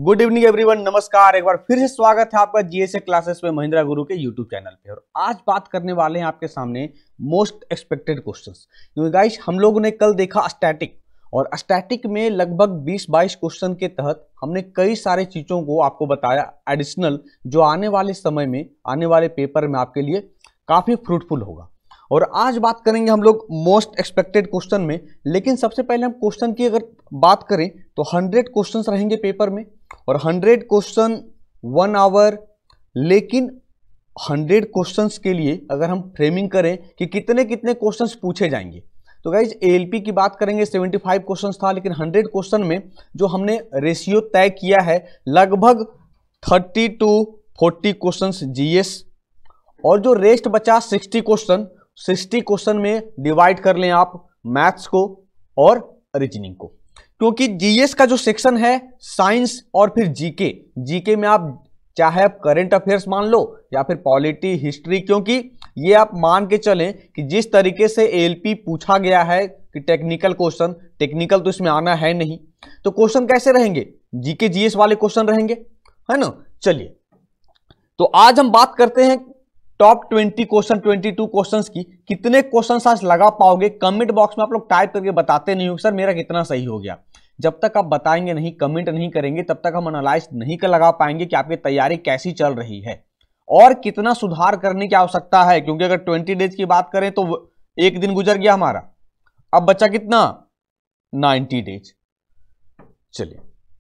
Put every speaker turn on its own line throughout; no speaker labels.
Good evening everyone, नमस्कार। एक बार फिर से स्वागत है आपका जीएसए क्लासेस में महिंद्रा गुरु के यूट्यूब चैनल पे। और आज बात करने वाले हैं आपके सामने मोस्ट एक्सपेक्टेड क्वेश्चंस। क्योंकि गाइस हम लोगों ने कल देखा स्टैटिक, और स्टैटिक में लगभग 20-22 क्वेश्चन के तहत हमने कई सारे चीजों को आपको बताया एडिशनल, जो आने वाले समय में आने वाले पेपर में आपके लिए काफी फ्रूटफुल होगा। और आज बात करेंगे हम लोग मोस्ट एक्सपेक्टेड क्वेश्चन में। लेकिन सबसे पहले हम क्वेश्चन की अगर बात करें तो 100 क्वेश्चंस रहेंगे पेपर में, और 100 क्वेश्चन 1 आवर। लेकिन 100 क्वेश्चंस के लिए अगर हम फ्रेमिंग करें कि कितने कितने क्वेश्चंस पूछे जाएंगे, तो गाइज एएलपी की बात करेंगे 75 क्वेश्चंस था, लेकिन 100 क्वेश्चन में जो हमने रेशियो तय किया है लगभग 30 to 40 क्वेश्चंस जीएस, और जो रेस्ट बचा 60 क्वेश्चन में डिवाइड कर लें आप मैथ्स को और रीजनिंग को। क्योंकि जीएस का जो सेक्शन है साइंस और फिर जीके में आप चाहे आप करंट अफेयर्स मान लो या फिर पॉलिटी हिस्ट्री, क्योंकि ये आप मान के चलें कि जिस तरीके से एएलपी पूछा गया है कि टेक्निकल क्वेश्चन, टेक्निकल तो इसमें आना है नहीं, तो क्वेश्चन कैसे रहेंगे? जीके जीएस वाले क्वेश्चन रहेंगे, है ना। चलिए, तो आज हम बात करते हैं टॉप 20 क्वेश्चन, 22 क्वेश्चंस की। कितने क्वेश्चंस आज लगा पाओगे? कमेंट बॉक्स में आप लोग टाइप करके बताते नहीं हो सर मेरा कितना सही हो गया। जब तक आप बताएंगे नहीं, कमेंट नहीं करेंगे, तब तक हम एनालाइज नहीं कर लगा पाएंगे कि आपकी तैयारी कैसी चल रही है और कितना सुधार करने की आवश्यकता है। क्योंकि अगर 20 डेज की बात करें तो एक दिन गुजर गया हमारा, अब बचा कितना? 90 डेज। चलिए,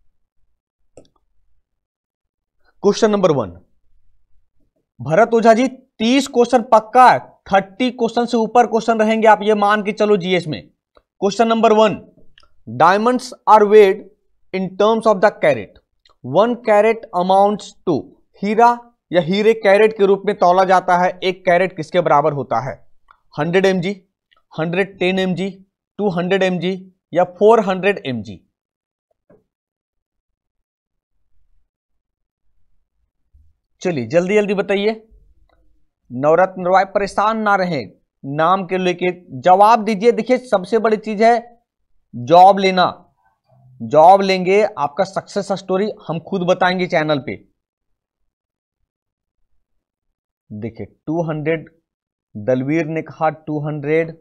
question number 1, Bharat Ojha ji 30 question पक्का, 30 क्वेश्चन से ऊपर क्वेश्चन रहेंगे, आप ये मान के चलो जीएस में। Question number 1, diamonds are weighed in terms of the carat. 1 carat amounts to, हीरा या हीरे कैरेट के रूप में तौला जाता है। 1 कैरेट किसके बराबर होता है? 100 mg, 110 mg, 200 mg या 400 mg? चलिए जल्दी जल्दी बताइए। नवरत्न रॉय परेशान ना रहे, नाम के लेके जवाब दीजिए। देखिए सबसे बड़ी चीज है जॉब लेना। जॉब लेंगे, आपका सक्सेस स्टोरी हम खुद बताएंगे चैनल पे। देखिए 200 दलवीर ने कहा, 200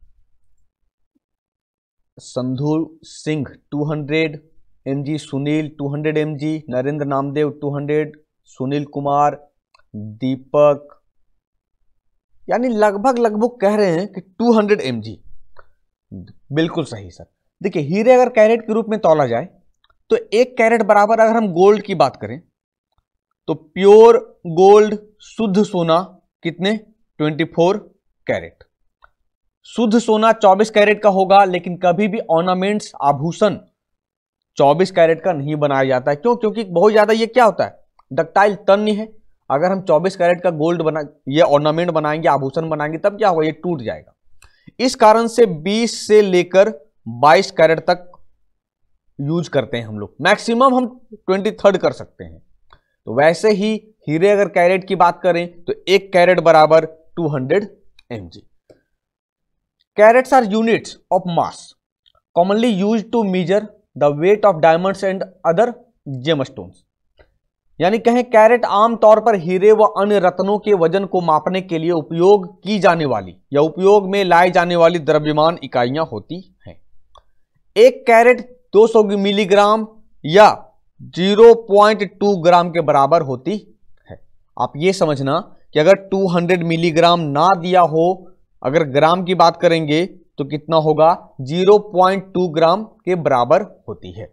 संधु सिंह, 200 mg सुनील, 200 mg नरेंद्र नामदेव, 200 सुनील कुमार, दीपक, यानी लगभग कह रहे हैं कि 200 mg। बिल्कुल सही सर। देखिए हीरे अगर कैरेट के रूप में तौला जाए तो 1 कैरेट बराबर, अगर हम गोल्ड की बात करें तो प्योर गोल्ड शुद्ध सोना कितने? 24 कैरेट। शुद्ध सोना 24 कैरेट का होगा, लेकिन कभी भी ऑर्नामेंट्स आभूषण 24 कैरेट का नहीं बनाया जाता है। क्यों? क्योंकि बहुत ज्यादा ये क्या होता है, डक्टाइल तन्य है। अगर हम 24 कैरेट का गोल्ड बना, ये ऑर्नामेंट बनाएंगे, आभूषण बनाएंगे, तब क्या होगा? ये टूट जाएगा। इस कारण से 20 से लेकर 22 कैरेट तक यूज करते हैं हम लोग। मैक्सिमम हम 23 कर सकते हैं। तो वैसे ही हीरे अगर कैरेट की बात करें तो 1 कैरेट बराबर 200 mg। Carats are units of mass commonly use to measure the weight of diamonds and other gemstones. यानी कहें कैरेट आमतौर पर हीरे व अन्य रत्नों के वजन को मापने के लिए उपयोग की जाने वाली या उपयोग में लाई जाने वाली द्रव्यमान इकाइयां होती हैं। 1 कैरेट 200 मिलीग्राम या 0.2 ग्राम के बराबर होती है। आप ये समझना कि अगर 200 मिलीग्राम ना दिया हो, अगर ग्राम की बात करेंगे तो कितना होगा? 0.2 ग्राम के बराबर होती है।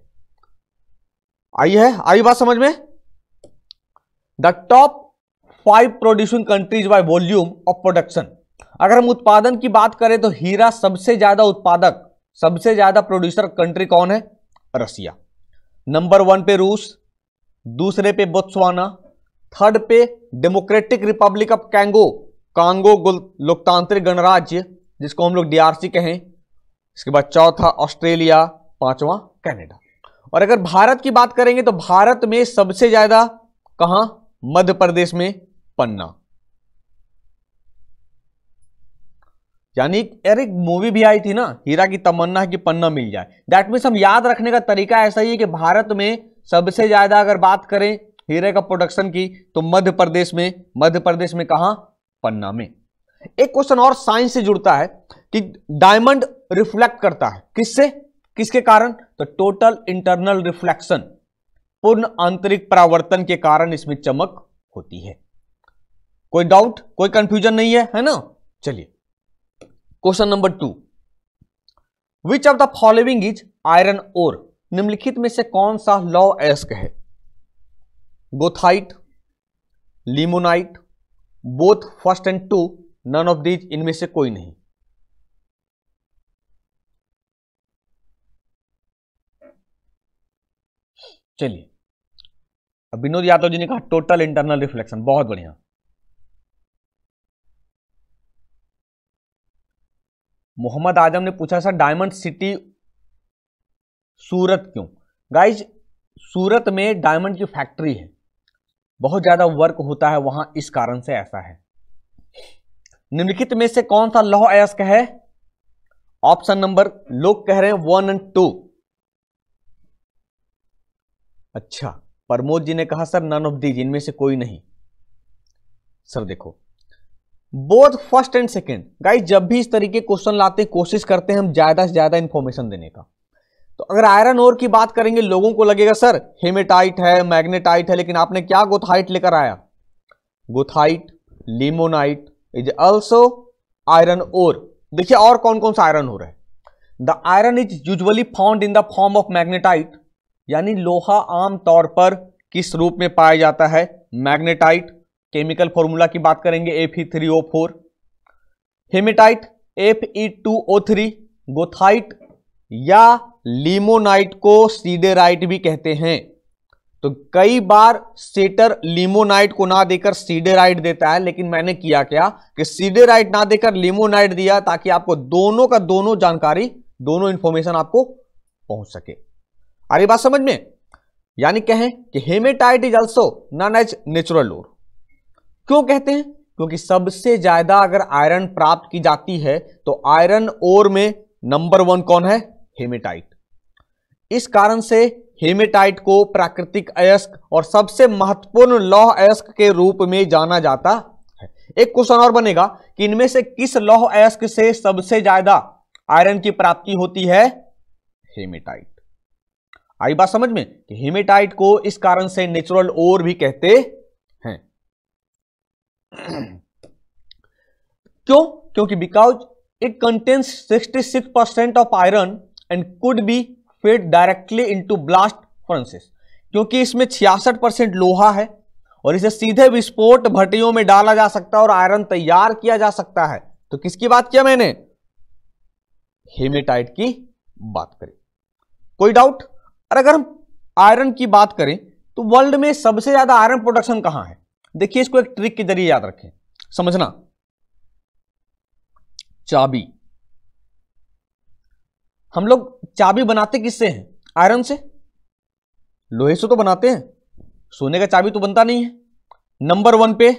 आई बात समझ में? The top 5 producing countries by volume of production. अगर हम उत्पादन की बात करें तो हीरा सबसे ज्यादा उत्पादक, सबसे ज्यादा प्रोड्यूसर कंट्री कौन है? रसिया। नंबर 1 पे रूस, दूसरे पे बोत्सवाना, थर्ड पे डेमोक्रेटिक रिपब्लिक ऑफ कांगो लोकतांत्रिक गणराज्य, जिसको हम लोग डीआरसी कहें। इसके बाद चौथा ऑस्ट्रेलिया, 5वां कनाडा। और अगर भारत की बात करेंगे तो भारत में सबसे ज्यादा कहां? मध्य प्रदेश में पन्ना। यानी एक मूवी भी आई थी ना, हीरा की तमन्ना है कि पन्ना मिल जाए। दैट मीन्स हम याद रखने का तरीका ऐसा ही है कि भारत में सबसे ज्यादा अगर बात करें हीरे का प्रोडक्शन की तो मध्य प्रदेश में कहां? पन्ना में। एक क्वेश्चन और साइंस से जुड़ता है कि डायमंड रिफ्लेक्ट करता है किससे, किसके कारण? तो टोटल इंटरनल रिफ्लेक्शन, पूर्ण आंतरिक परावर्तन के कारण इसमें चमक होती है। कोई डाउट, कोई कंफ्यूजन नहीं है ना? चलिए question number 2, which of the following is iron ore? निम्नलिखित में से कौन सा लौ अयस्क है? Goethite, limonite, both first and two, none of these, इनमें से कोई नहीं। चलिए, विनोद यादव जी ने कहा टोटल इंटरनल रिफ्लेक्शन, बहुत बढ़िया। मोहम्मद आजम ने पूछा सर डायमंड सिटी सूरत क्यों? गाइज सूरत में डायमंड की फैक्ट्री है, बहुत ज्यादा वर्क होता है वहां, इस कारण से ऐसा है। निम्नलिखित में से कौन सा लौह अयस्क है? ऑप्शन नंबर, लोग कह रहे हैं 1 और 2। अच्छा, प्रमोद जी ने कहा सर नन ऑफ दीज, इनमें से कोई नहीं। सर देखो, both first and second. Guys जब भी इस तरीके क्वेश्चन लाते हैं कोशिश करते हैं हम ज्यादा से ज्यादा इंफॉर्मेशन देने का। तो अगर आयरन ओर की बात करेंगे लोगों को लगेगा सर हेमेटाइट है, मैग्नेटाइट है, लेकिन आपने क्या गोथाइट लेकर आया? Goethite, limonite is also iron ore. देखिए और कौन कौन सा आयरन ओर है। The iron is usually found in the form of magnetite, यानी लोहा आमतौर पर किस रूप में पाया जाता है? मैग्नेटाइट। केमिकल फॉर्मूला की बात करेंगे Fe3O4। Haematite Fe2O3। गोथाइट या लिमोनाइट को सीडेराइट भी कहते हैं। तो कई बार सेटर लिमोनाइट को ना देकर सीडेराइट देता है, लेकिन मैंने किया क्या कि सीडेराइट ना देकर लिमोनाइट दिया ताकि आपको दोनों का दोनों जानकारी, दोनों इंफॉर्मेशन आपको पहुंच सके। आ रही बात समझ में? यानी कहें कि hematite is also known as natural ore. क्यों कहते हैं? क्योंकि सबसे ज्यादा अगर आयरन प्राप्त की जाती है तो आयरन ओर में नंबर 1 कौन है? हेमेटाइट। इस कारण से हेमेटाइट को प्राकृतिक अयस्क और सबसे महत्वपूर्ण लौह अयस्क के रूप में जाना जाता है। एक क्वेश्चन और बनेगा कि इनमें से किस लौह अयस्क से सबसे ज्यादा आयरन की प्राप्ति होती है? हेमेटाइट। आई बात समझ में कि हेमेटाइट को इस कारण से नेचुरल ओर भी कहते हैं। क्यों? क्योंकि because it contains 66% of iron and could be fed directly into blast furnaces. क्योंकि इसमें 66% लोहा है और इसे सीधे विस्फोट भट्टियों में डाला जा सकता है और आयरन तैयार किया जा सकता है। तो किसकी बात किया मैंने? हेमेटाइट की बात करें। कोई डाउट? और अगर हम आयरन की बात करें तो वर्ल्ड में सबसे ज्यादा आयरन प्रोडक्शन कहां है? देखिए इसको एक ट्रिक के जरिए याद रखें, समझना। चाबी, हम लोग चाबी बनाते किससे हैं? आयरन से। लोहे से तो बनाते हैं, सोने का चाबी तो बनता नहीं है। नंबर 1 पे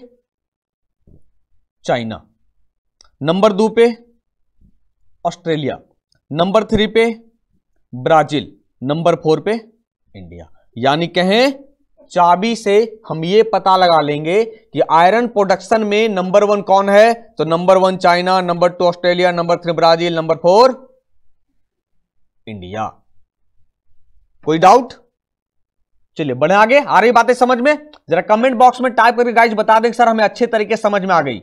चाइना, नंबर 2 पे ऑस्ट्रेलिया, नंबर 3 पे ब्राजील, नंबर 4 पे इंडिया। यानी कहें चाबी से हम ये पता लगा लेंगे कि आयरन प्रोडक्शन में नंबर 1 कौन है? तो number 1 China, number 2 Australia, number 3 Brazil, number 4 India. कोई डाउट? चलिए बढ़े आगे। आ रही बातें समझ में? जरा कमेंट बॉक्स में टाइप करके गाइस बता दें सर हमें अच्छे तरीके से समझ में आ गई।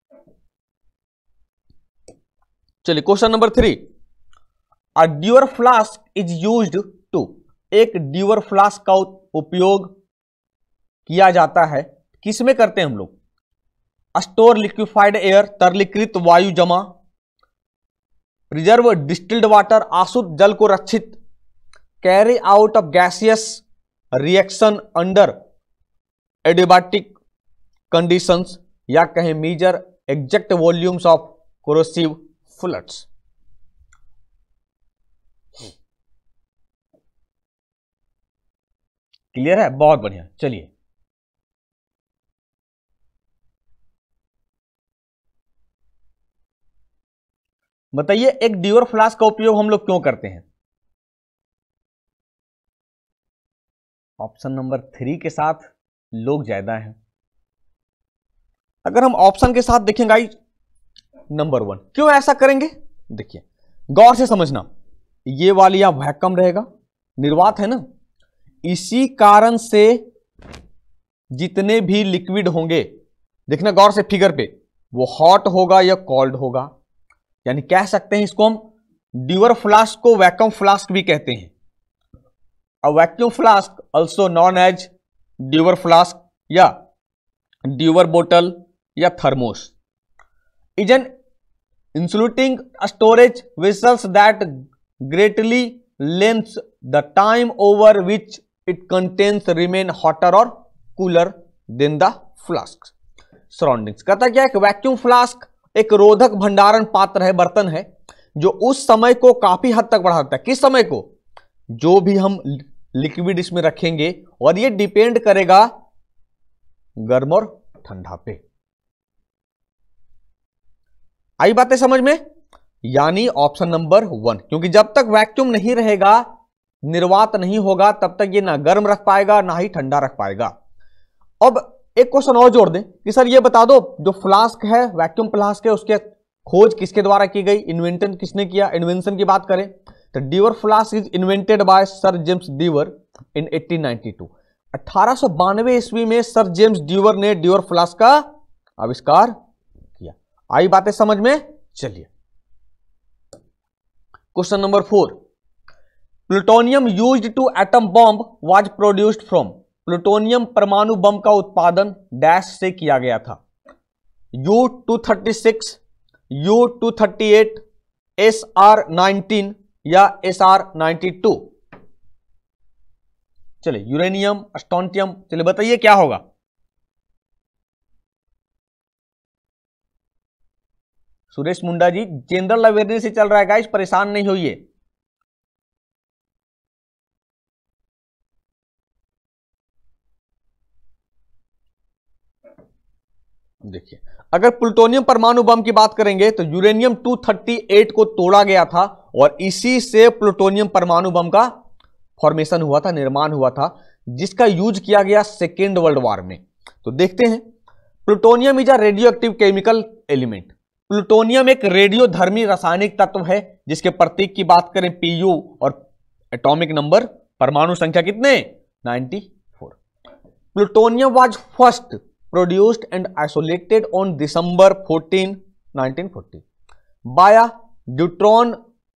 चलिए question number 3, a Dewar flask is used to. एक ड्यूअर फ्लास्क का उपयोग किया जाता है, किसमें करते हैं हम लोग? स्टोर लिक्विफाइड एयर, तरलीकृत वायु जमा, प्रिजर्व डिस्टिल्ड वाटर, आसुत जल को रक्षित, carry out of gaseous reaction under adiabatic conditions, या कहें measure exact volumes of corrosive fluids. Clear है? बहुत बढ़िया। चलिए बताइए एक ड्यूअर फ्लास्क का उपयोग हम लोग क्यों करते हैं? ऑप्शन नंबर 3 के साथ लोग ज्यादा हैं। अगर हम ऑप्शन के साथ देखेंगे गाइस, नंबर 1, क्यों ऐसा करेंगे? देखिए गौर से समझना, ये वाली या वैक्यूम रहेगा, निर्वात है ना, इसी कारण से जितने भी लिक्विड होंगे, देखना गौर से फिगर पे, वो हॉट होगा या कोल्ड होगा। यानी कह सकते हैं इसको हम ड्यूअर फ्लास्क को वैक्यूम फ्लास्क भी कहते हैं। A vacuum flask also known as Dewar flask या ड्यूअर बोतल या thermos is an insulating storage vessels that greatly lengths the time over which it contains remain hotter or cooler than the flask surroundings। कहता क्या है कि vacuum flask एक रोधक भंडारण पात्र है, बर्तन है, जो उस समय को काफी हद तक बढ़ाता है। किस समय को? जो भी हम लिक्विड इसमें रखेंगे, और ये डिपेंड करेगा गर्म और ठंडा पे। आई बातें समझ में? यानी ऑप्शन नंबर 1, क्योंकि जब तक वैक्यूम नहीं रहेगा, निर्वात नहीं होगा, तब तक ये ना गर्म रख पाएगा ना ही ठंडा रख पाएगा। अब एक क्वेश्चन और जोड़ दें कि सर ये बता दो, जो फ्लास्क है, वैक्यूम फ्लास्क है, उसके खोज किसके द्वारा की गई, इन्वेंशन किसने किया? इन्वेंशन की बात करें तो Dewar flask is invented by sir James Dewar in 1892। 1892 ईस्वी में सर जेम्स ड्यूअर ने ड्यूअर फ्लास्क का आविष्कार किया। आई बातें समझ में? चलिए question number 4, plutonium used to atom bomb was produced from. Plutonium परमाणु बम का उत्पादन डैश से किया गया था। U-236, U-238, SR-19 या SR-92। चलिए यूरेनियम, स्टोंटियम, चलिए बताइए क्या होगा? सुरेश मुंडा जी, जनरल अवेयरनेस से चल रहा है गाइस, परेशान नहीं होइए। देखिए अगर प्लूटोनियम परमाणु बम की बात करेंगे तो यूरेनियम 238 को तोड़ा गया था और इसी से प्लूटोनियम परमाणु बम का फॉर्मेशन हुआ था, निर्माण हुआ था, जिसका यूज किया गया सेकेंड वर्ल्ड वॉर में। तो देखते हैं, plutonium is a radioactive chemical element. Plutonium एक रेडियोधर्मी रासायनिक तत्व है, जिसके प्रतीक की बात करें Pu और एटॉमिक नंबर, परमाणु संख्या कितने? 94। Plutonium was first produced and isolated on December 14, 1940 by a neutron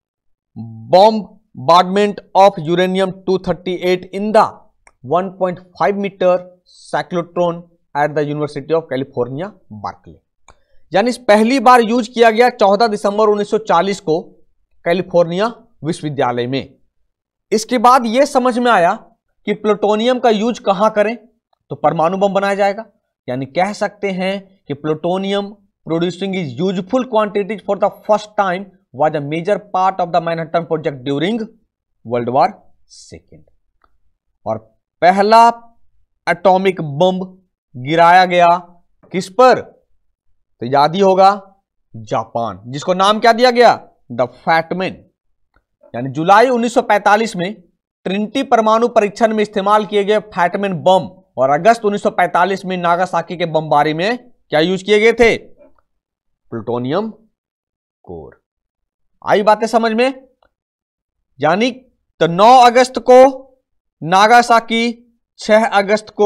bombardment of uranium-238 in the 1.5 meter cyclotron at the University of California, Berkeley। यानी पहली बार यूज किया गया 14 दिसंबर 1940 को कैलिफोर्निया विश्वविद्यालय में। इसके बाद यह समझ में आया कि प्लूटोनियम का यूज कहां करें तो परमाणु बम बनाया जाएगा। यानी कह सकते हैं कि plutonium producing is useful quantities for the first time was a major part of the Manhattan project during world war second. और पहला एटॉमिक बम गिराया गया किस पर? तो याद ही होगा, जापान, जिसको नाम क्या दिया गया? The Fat Man. यानी जुलाई 1945 में ट्रिनिटी परमाणु परीक्षण में इस्तेमाल किए गए फैटमैन बम और अगस्त 1945 में नागासाकी के बमबारी में क्या यूज किए गए थे? Plutonium core. आई बातें समझ में? यानी तो 9 अगस्त को नागासाकी, 6 अगस्त को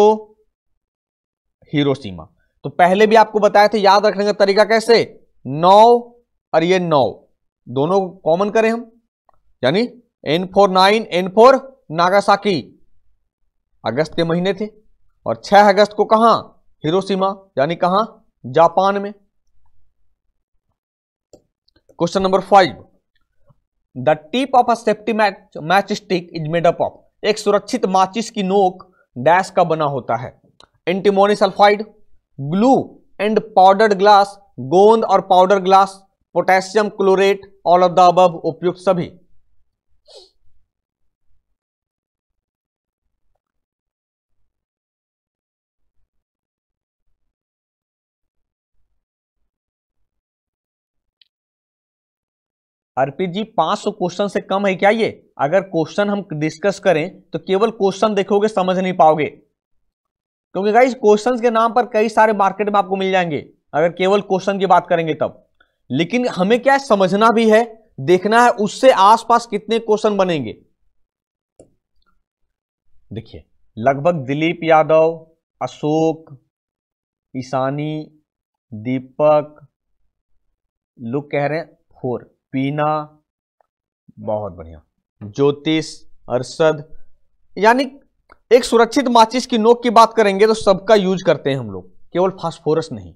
हिरोशिमा। तो पहले भी आपको बताया था, याद रखने का तरीका कैसे? 9 और ये 9 दोनों कॉमन करें हम, यानी N4 9, N4 नागासाकी अगस्त के महीने थे, और 6 अगस्त को कहां? हिरोशिमा, यानी कहां? जापान में। Question number 5, the tip of a safety match stick is made up of. एक सुरक्षित माचिस की नोक डैश का बना होता है। Antimony sulphide, glue and powdered glass, गोंद और powder glass, potassium chlorate, all of the above, उपयुक्त सभी। अर्पित जी 500 क्वेश्चन से कम है क्या ये? अगर क्वेश्चन हम डिस्कस करें तो केवल क्वेश्चन देखोगे समझ नहीं पाओगे, क्योंकि गाइस क्वेश्चंस के नाम पर कई सारे मार्केट में आपको मिल जाएंगे अगर केवल क्वेश्चन की बात करेंगे तब। लेकिन हमें क्या है, समझना भी है, देखना है उससे आसपास कितने क्वेश्चन बनेंगे। देखिए लगभग दिलीप यादव, अशोक, ईशानी, दीपक, लोग कह रहे हैं 4, पीना, बहुत बढ़िया, ज्योतिष, अरशद। यानी एक सुरक्षित माचिस की नोक की बात करेंगे तो सबका यूज करते हैं हम लोग, केवल फास्फोरस नहीं।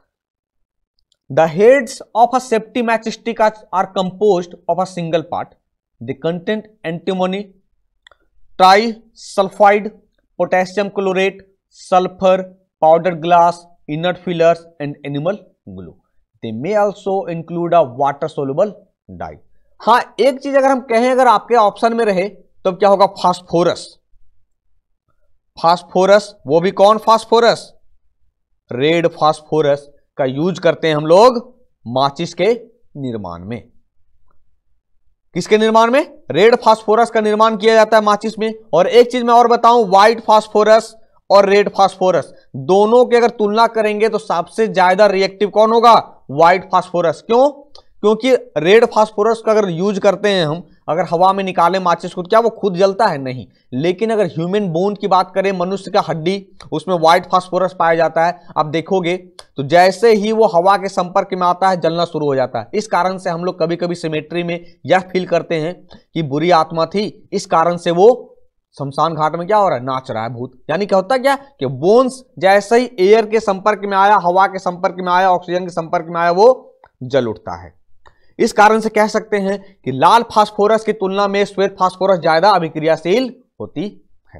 The heads of a safety match stick are composed of a single part, the content antimony, trisulphide, potassium chlorate, sulphur, powder glass, inert fillers and animal glue. They may also include a water soluble dye. हाँ, एक चीज अगर हम कहें, अगर आपके option में रहे तो क्या होगा? फास्फोरस। फास्फोरस, वो भी कौन फास्फोरस? रेड फास्फोरस का यूज करते हैं हम लोग माचिस के निर्माण में। किसके निर्माण में? रेड फास्फोरस का निर्माण किया जाता है माचिस में। और एक चीज मैं और बताऊं, व्हाइट फास्फोरस और रेड फास्फोरस दोनों की अगर तुलना करेंगे तो सबसे ज्यादा रिएक्टिव कौन होगा? White phosphorus. क्यों? क्योंकि रेड फास्फोरस का अगर यूज करते हैं हम, अगर हवा में निकाले माचिस को, क्या वो खुद जलता है? नहीं। लेकिन अगर ह्यूमन बोन की बात करें, मनुष्य का हड्डी, उसमें व्हाइट फास्फोरस पाया जाता है। आप देखोगे तो जैसे ही वो हवा के संपर्क में आता है जलना शुरू हो जाता है। इस कारण से हम लोग कभी कभी सिमेट्री में यह फील करते हैं कि बुरी आत्मा थी, इस कारण से वो शमशान घाट में क्या हो रहा है? नाच रहा है भूत। यानी क्या होता क्या कि बोन्स जैसे ही एयर के संपर्क में आया, हवा के संपर्क में आया, ऑक्सीजन के संपर्क में आया, वो जल उठता है। इस कारण से कह सकते हैं कि लाल फास्फोरस की तुलना में श्वेत फास्फोरस ज्यादा अभिक्रियाशील होती है।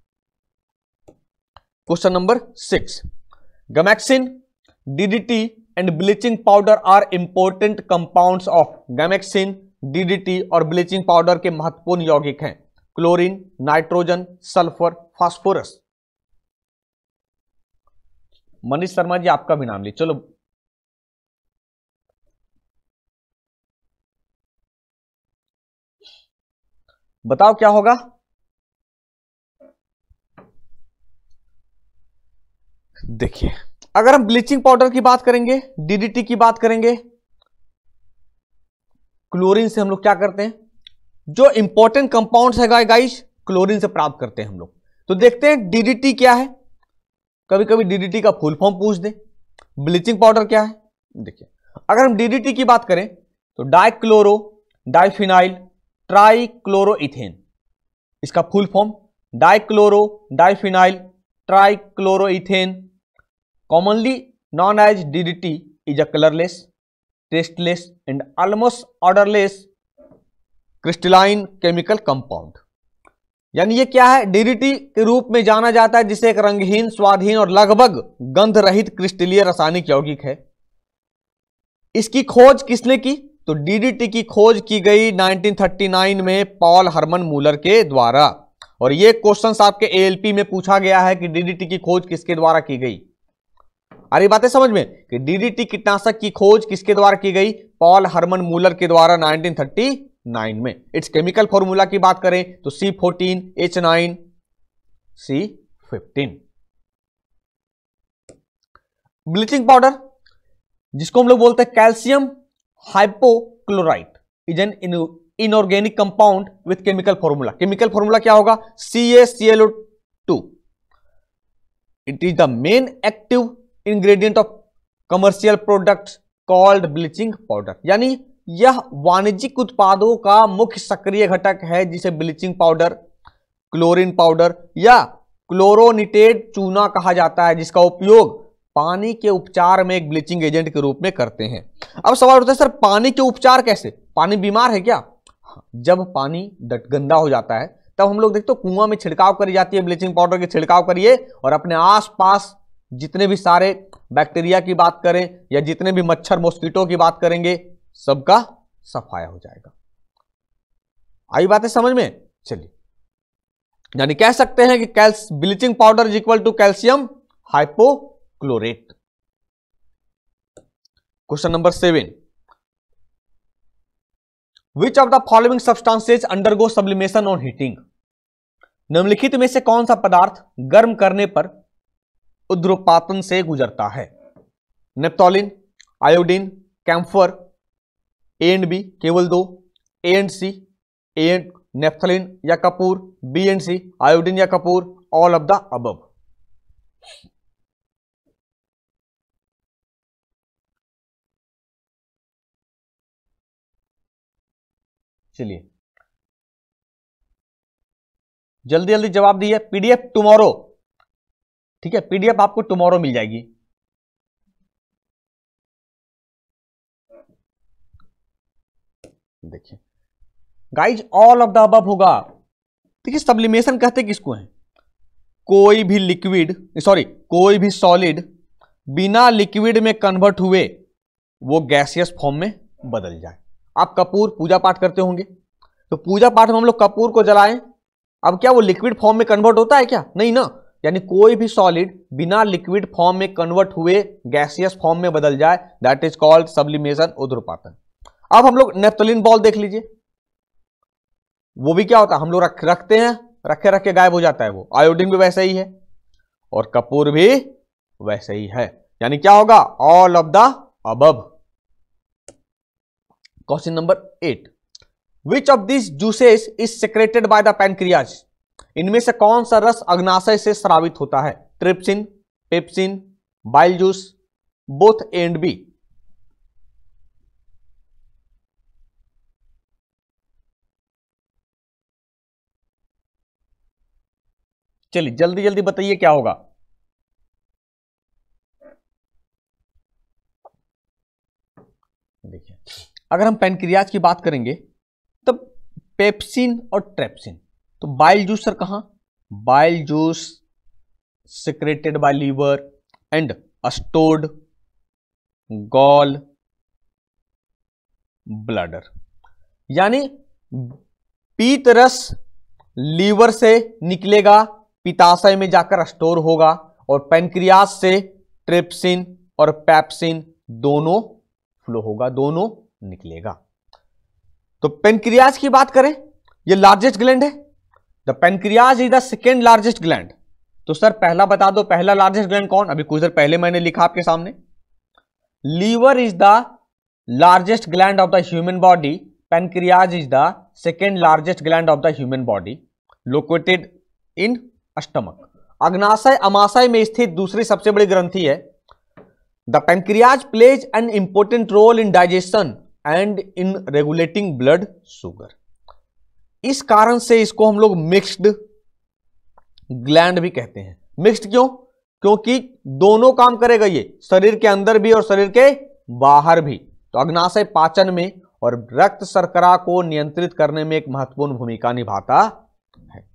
Question number 6, gammexane, DDT and bleaching powder are important compounds of. Gammexane, DDT और ब्लीचिंग पाउडर के महत्वपूर्ण यौगिक हैं chlorine, nitrogen, sulphur, phosphorus. Manish Sharma ji आपका भी नाम ली, चलो बताओ क्या होगा? देखिए अगर हम ब्लीचिंग पाउडर की बात करेंगे, डीडीटी की बात करेंगे, क्लोरीन से हम लोग क्या करते हैं? जो इंपॉर्टेंट कंपाउंड्स है गाइस, क्लोरीन से प्राप्त करते हैं हम लोग। तो देखते हैं डीडीटी क्या है। कभी कभी डीडीटी का फुल फॉर्म पूछ दे। ब्लीचिंग पाउडर क्या है? देखिए अगर हम डीडीटी की बात करें तो डाइक्लोरो डाइफिनाइल ट्राइक्लोरोइथेन, इसका full form dichloro diphenyl trichloroethane, commonly known as DDT, is a colourless, tasteless and almost odourless crystalline chemical compound. यानी ये क्या है? डीडीटी के रूप में जाना जाता है, जिसे एक रंगहीन, स्वादहीन और लगभग गंध रहित क्रिस्टलीय रासायनिक यौगिक है। इसकी खोज किसने की? तो डीडीटी की खोज की गई 1939 में पॉल हरमन मूलर के द्वारा। और ये क्वेश्चन आपके एएलपी में पूछा गया है कि डीडीटी की खोज किसके द्वारा की गई। अरे बातें समझ में कि डीडीटी कीटनाशक की खोज किसके द्वारा की गई? पॉल हरमन मूलर के द्वारा 1939 में। इट्स केमिकल फॉर्मूला की बात करें तो C14H9 C15। ब्लीचिंग पाउडर, जिसको हम लोग बोलते हैं calcium hypochlorite, is an inorganic compound with chemical formula. Chemical formula क्या होगा? CaClO2। It is the main active ingredient of commercial products called bleaching powder. यानी यह वाणिज्यिक उत्पादों का मुख्य सक्रिय घटक है, जिसे ब्लीचिंग पाउडर, क्लोरीन पाउडर या क्लोरोनिटेड चूना कहा जाता है, जिसका उपयोग पानी के उपचार में एक ब्लीचिंग एजेंट के रूप में करते हैं। अब सवाल उठता है सर पानी के उपचार कैसे? पानी बीमार है क्या? जब पानी गंदा हो जाता है तब हम लोग देखते हो कुआं में छिड़काव करी जाती है, ब्लीचिंग पाउडर की छिड़काव करिए और अपने आसपास जितने भी सारे बैक्टीरिया की बात करें या जितने भी मच्छर मॉस्किटो की बात करेंगे, सबका सफाया हो जाएगा। आई बातें समझ में? चलिए, यानी कह सकते हैं कि bleaching powder is equal to calcium hypochlorate. Question number 7, which of the following substances undergo sublimation on heating, निम्नलिखित में से कौन सा पदार्थ गर्म करने पर उद्रपातन से गुजरता है? Naphthalene, iodine, camphor, A and B केवल दो, A and C, A and naphthalene या कपूर, बी एंड सी आयोडीन या कपूर, ऑल ऑफ द अबव। चलिए जल्दी जल्दी जवाब दिए। पीडीएफ टुमारो, ठीक है, पीडीएफ आपको टुमारो मिल जाएगी। देखिए guys all of the above होगा। देखिए सब्लिमेशन कहते किसको है? कोई भी लिक्विड, सॉरी कोई भी सॉलिड बिना लिक्विड में कन्वर्ट हुए वो गैसियस फॉर्म में बदल जाए। आप कपूर पूजा पाठ करते होंगे, तो पूजा पाठ में हम लोग कपूर को जलाएं, अब क्या वो लिक्विड फॉर्म में कन्वर्ट होता है क्या? नहीं ना। यानी कोई भी सॉलिड बिना लिक्विड फॉर्म में कन्वर्ट हुए गैसियस फॉर्म में बदल जाए, दैट इज कॉल्ड सब्लिमेशन, उद्रपातन। अब हम लोग नेप्थोलिन बॉल देख लीजिए, वो भी क्या होता है, हम लोग रखते हैं, रखे रखे गायब हो जाता है वो। आयोडीन भी वैसे ही है और कपूर भी वैसे ही है, यानी क्या होगा? All of the above. Question number 8, which of this juices is secreted by the pancreas, इनमें से कौन सा रस अग्नाशय से स्रावित होता है? Trypsin, pepsin, bile juice, both A and B. चलिए जल्दी जल्दी बताइए क्या होगा। देखिए अगर हम पैनक्रियाज की बात करेंगे तो पेप्सिन और ट्रेप्सिन। तो बाइल जूस सर कहां? Bile juice secreted by liver and stored gall bladder, यानी पीत रस लीवर से निकलेगा, पित्ताशय में जाकर स्टोर होगा, और पैनक्रियाज से ट्रिप्सिन और पेप्सिन दोनों फ्लो होगा, दोनों निकलेगा। तो पैनक्रियाज की बात करें, ये लार्जेस्ट ग्लैंड है। The pancreas is the second largest gland. तो सर पहला बता दो, पहला लार्जेस्ट ग्लैंड कौन? अभी कुछ देर पहले मैंने लिखा आपके सामने, liver is the largest gland of the human body, pancreas is the second largest gland of the human body, located in stomach. अग्नाशय अमाशय में स्थित दूसरी सबसे बड़ी ग्रंथि है। The pancreas plays an important role in digestion and in regulating blood sugar. इस कारण से इसको हम लोग मिक्स्ड ग्लैंड भी कहते हैं। मिक्स्ड क्यों? क्योंकि दोनों काम करेगा ये, शरीर के अंदर भी और शरीर के बाहर भी। तो अग्नाशय पाचन में और रक्त शर्करा को नियंत्रित करने में एक महत्वपूर्ण भूमिका निभाता है।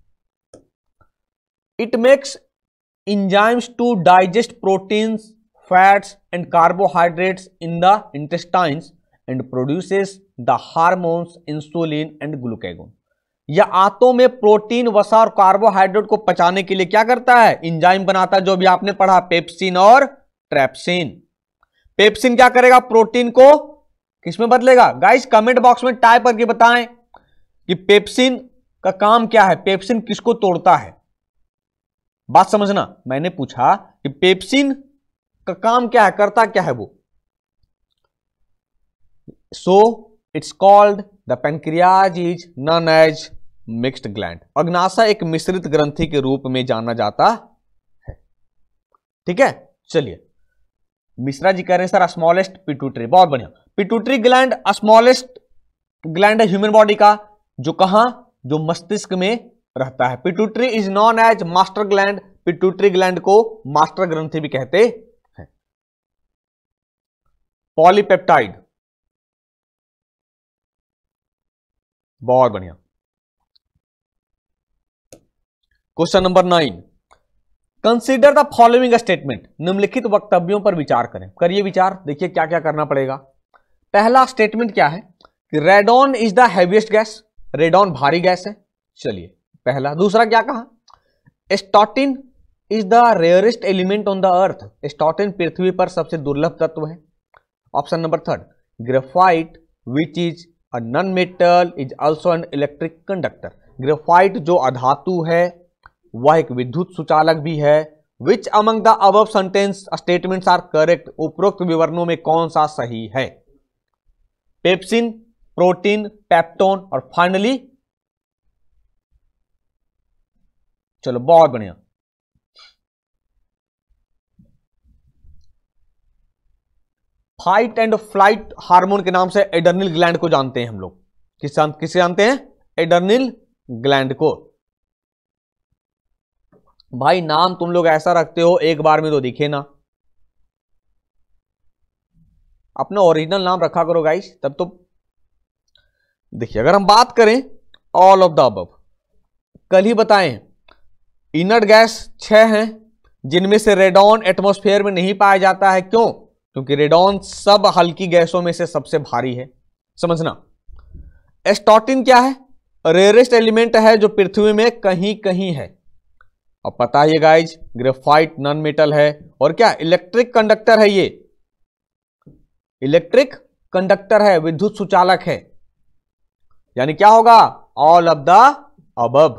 It makes enzymes to digest proteins, fats and carbohydrates in the intestines and produces the hormones insulin and glucagon. यह आंतों में प्रोटीन, वसा और कार्बोहाइड्रेट को पचाने के लिए क्या करता है? एंजाइम बनाता है, जो भी आपने पढ़ा, पेप्सिन और ट्रेप्सिन। पेप्सिन क्या करेगा? प्रोटीन को किसमें बदलेगा? गाइस कमेंट बॉक्स में टाइप करके बताएं कि पेप्सिन का काम क्या है, पेप्सिन किसको तोड़ता है। बात समझना, मैंने पूछा कि पेप्सिन का काम क्या है, करता क्या है वो। So it's called the pancreas is known as mixed gland. अग्नाशय एक मिश्रित ग्रंथि के रूप में जाना जाता है। ठीक है, चलिए मिश्रा जी कह रहे हैं सर स्मॉलेस्ट पिट्यूटरी, बहुत बढ़िया। पिट्यूटरी ग्लैंड स्मॉलेस्ट ग्लैंड है ह्यूमन बॉडी का, जो कहां? जो मस्तिष्क में रहता है। Pituitary is known as master gland. Pituitary gland को मास्टर ग्रंथि भी कहते हैं। पॉलीपेप्टाइड, बहुत बढ़िया। Question number 9, consider the following statement. निम्नलिखित वक्तव्यों पर विचार करें। करिए विचार, देखिए क्या क्या करना पड़ेगा। पहला स्टेटमेंट क्या है कि radon is the heaviest gas, radon भारी गैस है। चलिए पहला। दूसरा क्या कहा? Astatine is the rarest element on the earth, astatine पृथ्वी पर सबसे दुर्लभ तत्व है। Option number 3, graphite which is a non metal is also an electric conductor. Graphite जो अधातु है वह एक विद्युत सुचालक भी है। Which among the above sentence statements are correct. उपरोक्त विवरणों में कौन सा सही है? पेप्सिन, प्रोटीन, पेप्टोन और फाइनली, चलो बहुत बढ़िया, फाइट एंड फ्लाइट हार्मोन के नाम से एडर्निल ग्लैंड को जानते हैं हम लोग। किसे जानते हैं? एडर्निल ग्लैंड को। भाई नाम तुम लोग ऐसा रखते हो एक बार में तो दिखे ना, अपना ओरिजिनल नाम रखा करो गाइस, तब तो। देखिए अगर हम बात करें ऑल ऑफ द अबव, कल ही बताएं इनर्ट गैस 6 हैं जिनमें से रेडॉन एटमॉस्फेयर में नहीं पाया जाता है। क्यों? क्योंकि रेडॉन सब हल्की गैसों में से सबसे भारी है। समझना। एस्टॉटिन क्या है? रेयरेस्ट एलिमेंट है जो पृथ्वी में कहीं कहीं है। अब पता है गाइज, ग्रेफाइट नॉन मेटल है और क्या इलेक्ट्रिक कंडक्टर है। ये इलेक्ट्रिक कंडक्टर है, विद्युत सुचालक है। यानी क्या होगा? All of the above.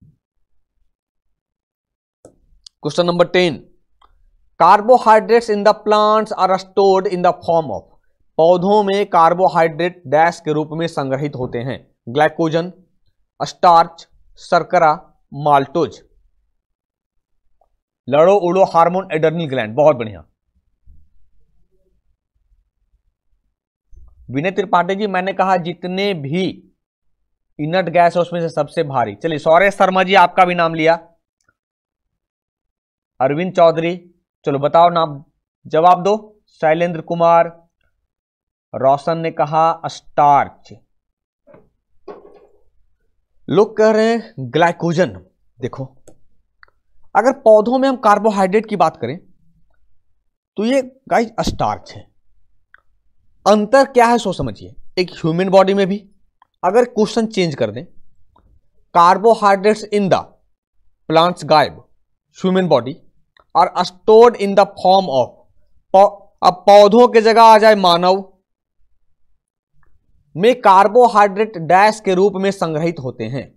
Question number 10, carbohydrates in the plants are stored in the form of. पौधों में कार्बोहाइड्रेट डैश के रूप में संग्रहित होते हैं। ग्लाइकोजन, स्टार्च, शर्करा, माल्टोज। लड़ो उड़ो हार्मोन एडर्निल ग्लैंड। बहुत बढ़िया विनय त्रिपाठी जी, मैंने कहा जितने भी इनर्ट गैस है उसमें से सबसे भारी। चलिए सौरेश शर्मा जी आपका भी नाम लिया। अरविंद चौधरी, चलो बताओ नाम, जवाब दो। शैलेंद्र कुमार, रोशन ने कहा स्टार्च। लोग कह रहे हैं ग्लाइकोजन। देखो अगर पौधों में हम कार्बोहाइड्रेट की बात करें तो ये गाइस स्टार्च है। अंतर क्या है सो समझिए। एक ह्यूमन बॉडी में भी अगर क्वेश्चन चेंज कर दें, कार्बोहाइड्रेट्स इन द प्लांट्स गायब, ह्यूमन बॉडी और stored in the form of, अब पौधों के जगह आ जाए मानव में कार्बोहाइड्रेट डैश के रूप में संग्रहित होते हैं।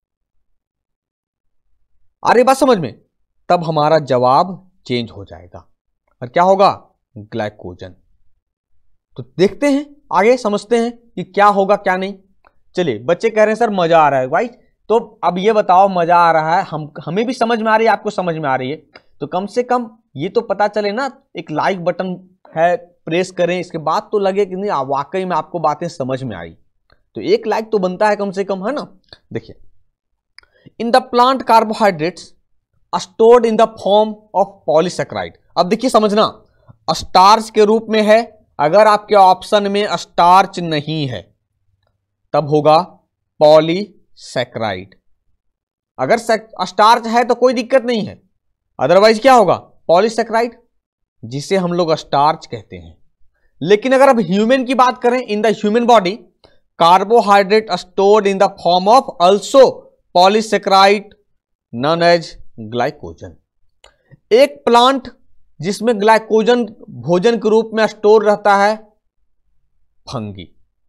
अरे बात समझ में, तब हमारा जवाब चेंज हो जाएगा और क्या होगा? ग्लाइकोजन। तो देखते हैं आगे, समझते हैं कि क्या होगा क्या नहीं। चलिए बच्चे कह रहे हैं सर मजा आ रहा है भाई, तो अब ये बताओ मजा आ रहा है, हमें भी समझ में आ रही है, आपको समझ में आ रही है, तो कम से कम ये तो पता चले ना। एक लाइक बटन है, प्रेस करें, इसके बाद तो लगे कि नहीं वाकई में आपको बातें समझ में आई। तो एक लाइक तो बनता है कम से कम, है ना। देखिए in the plant carbohydrates stored in the form of polysaccharide. अब देखिए समझना, स्टार्च के रूप में है। अगर आपके ऑप्शन में स्टार्च नहीं है तब होगा पॉलीसेक्राइड। अगर स्टार्च है तो कोई दिक्कत नहीं है, अदरवाइज क्या होगा? पॉलीसेक्राइड, जिसे हम लोग स्टार्च कहते हैं। लेकिन अगर अब ह्यूमन की बात करें, in the human body carbohydrate stored in the form of also polysaccharide known as glycogen. एक प्लांट जिसमें ग्लाइकोजन भोजन के रूप में स्टोर रहता है, फंगी।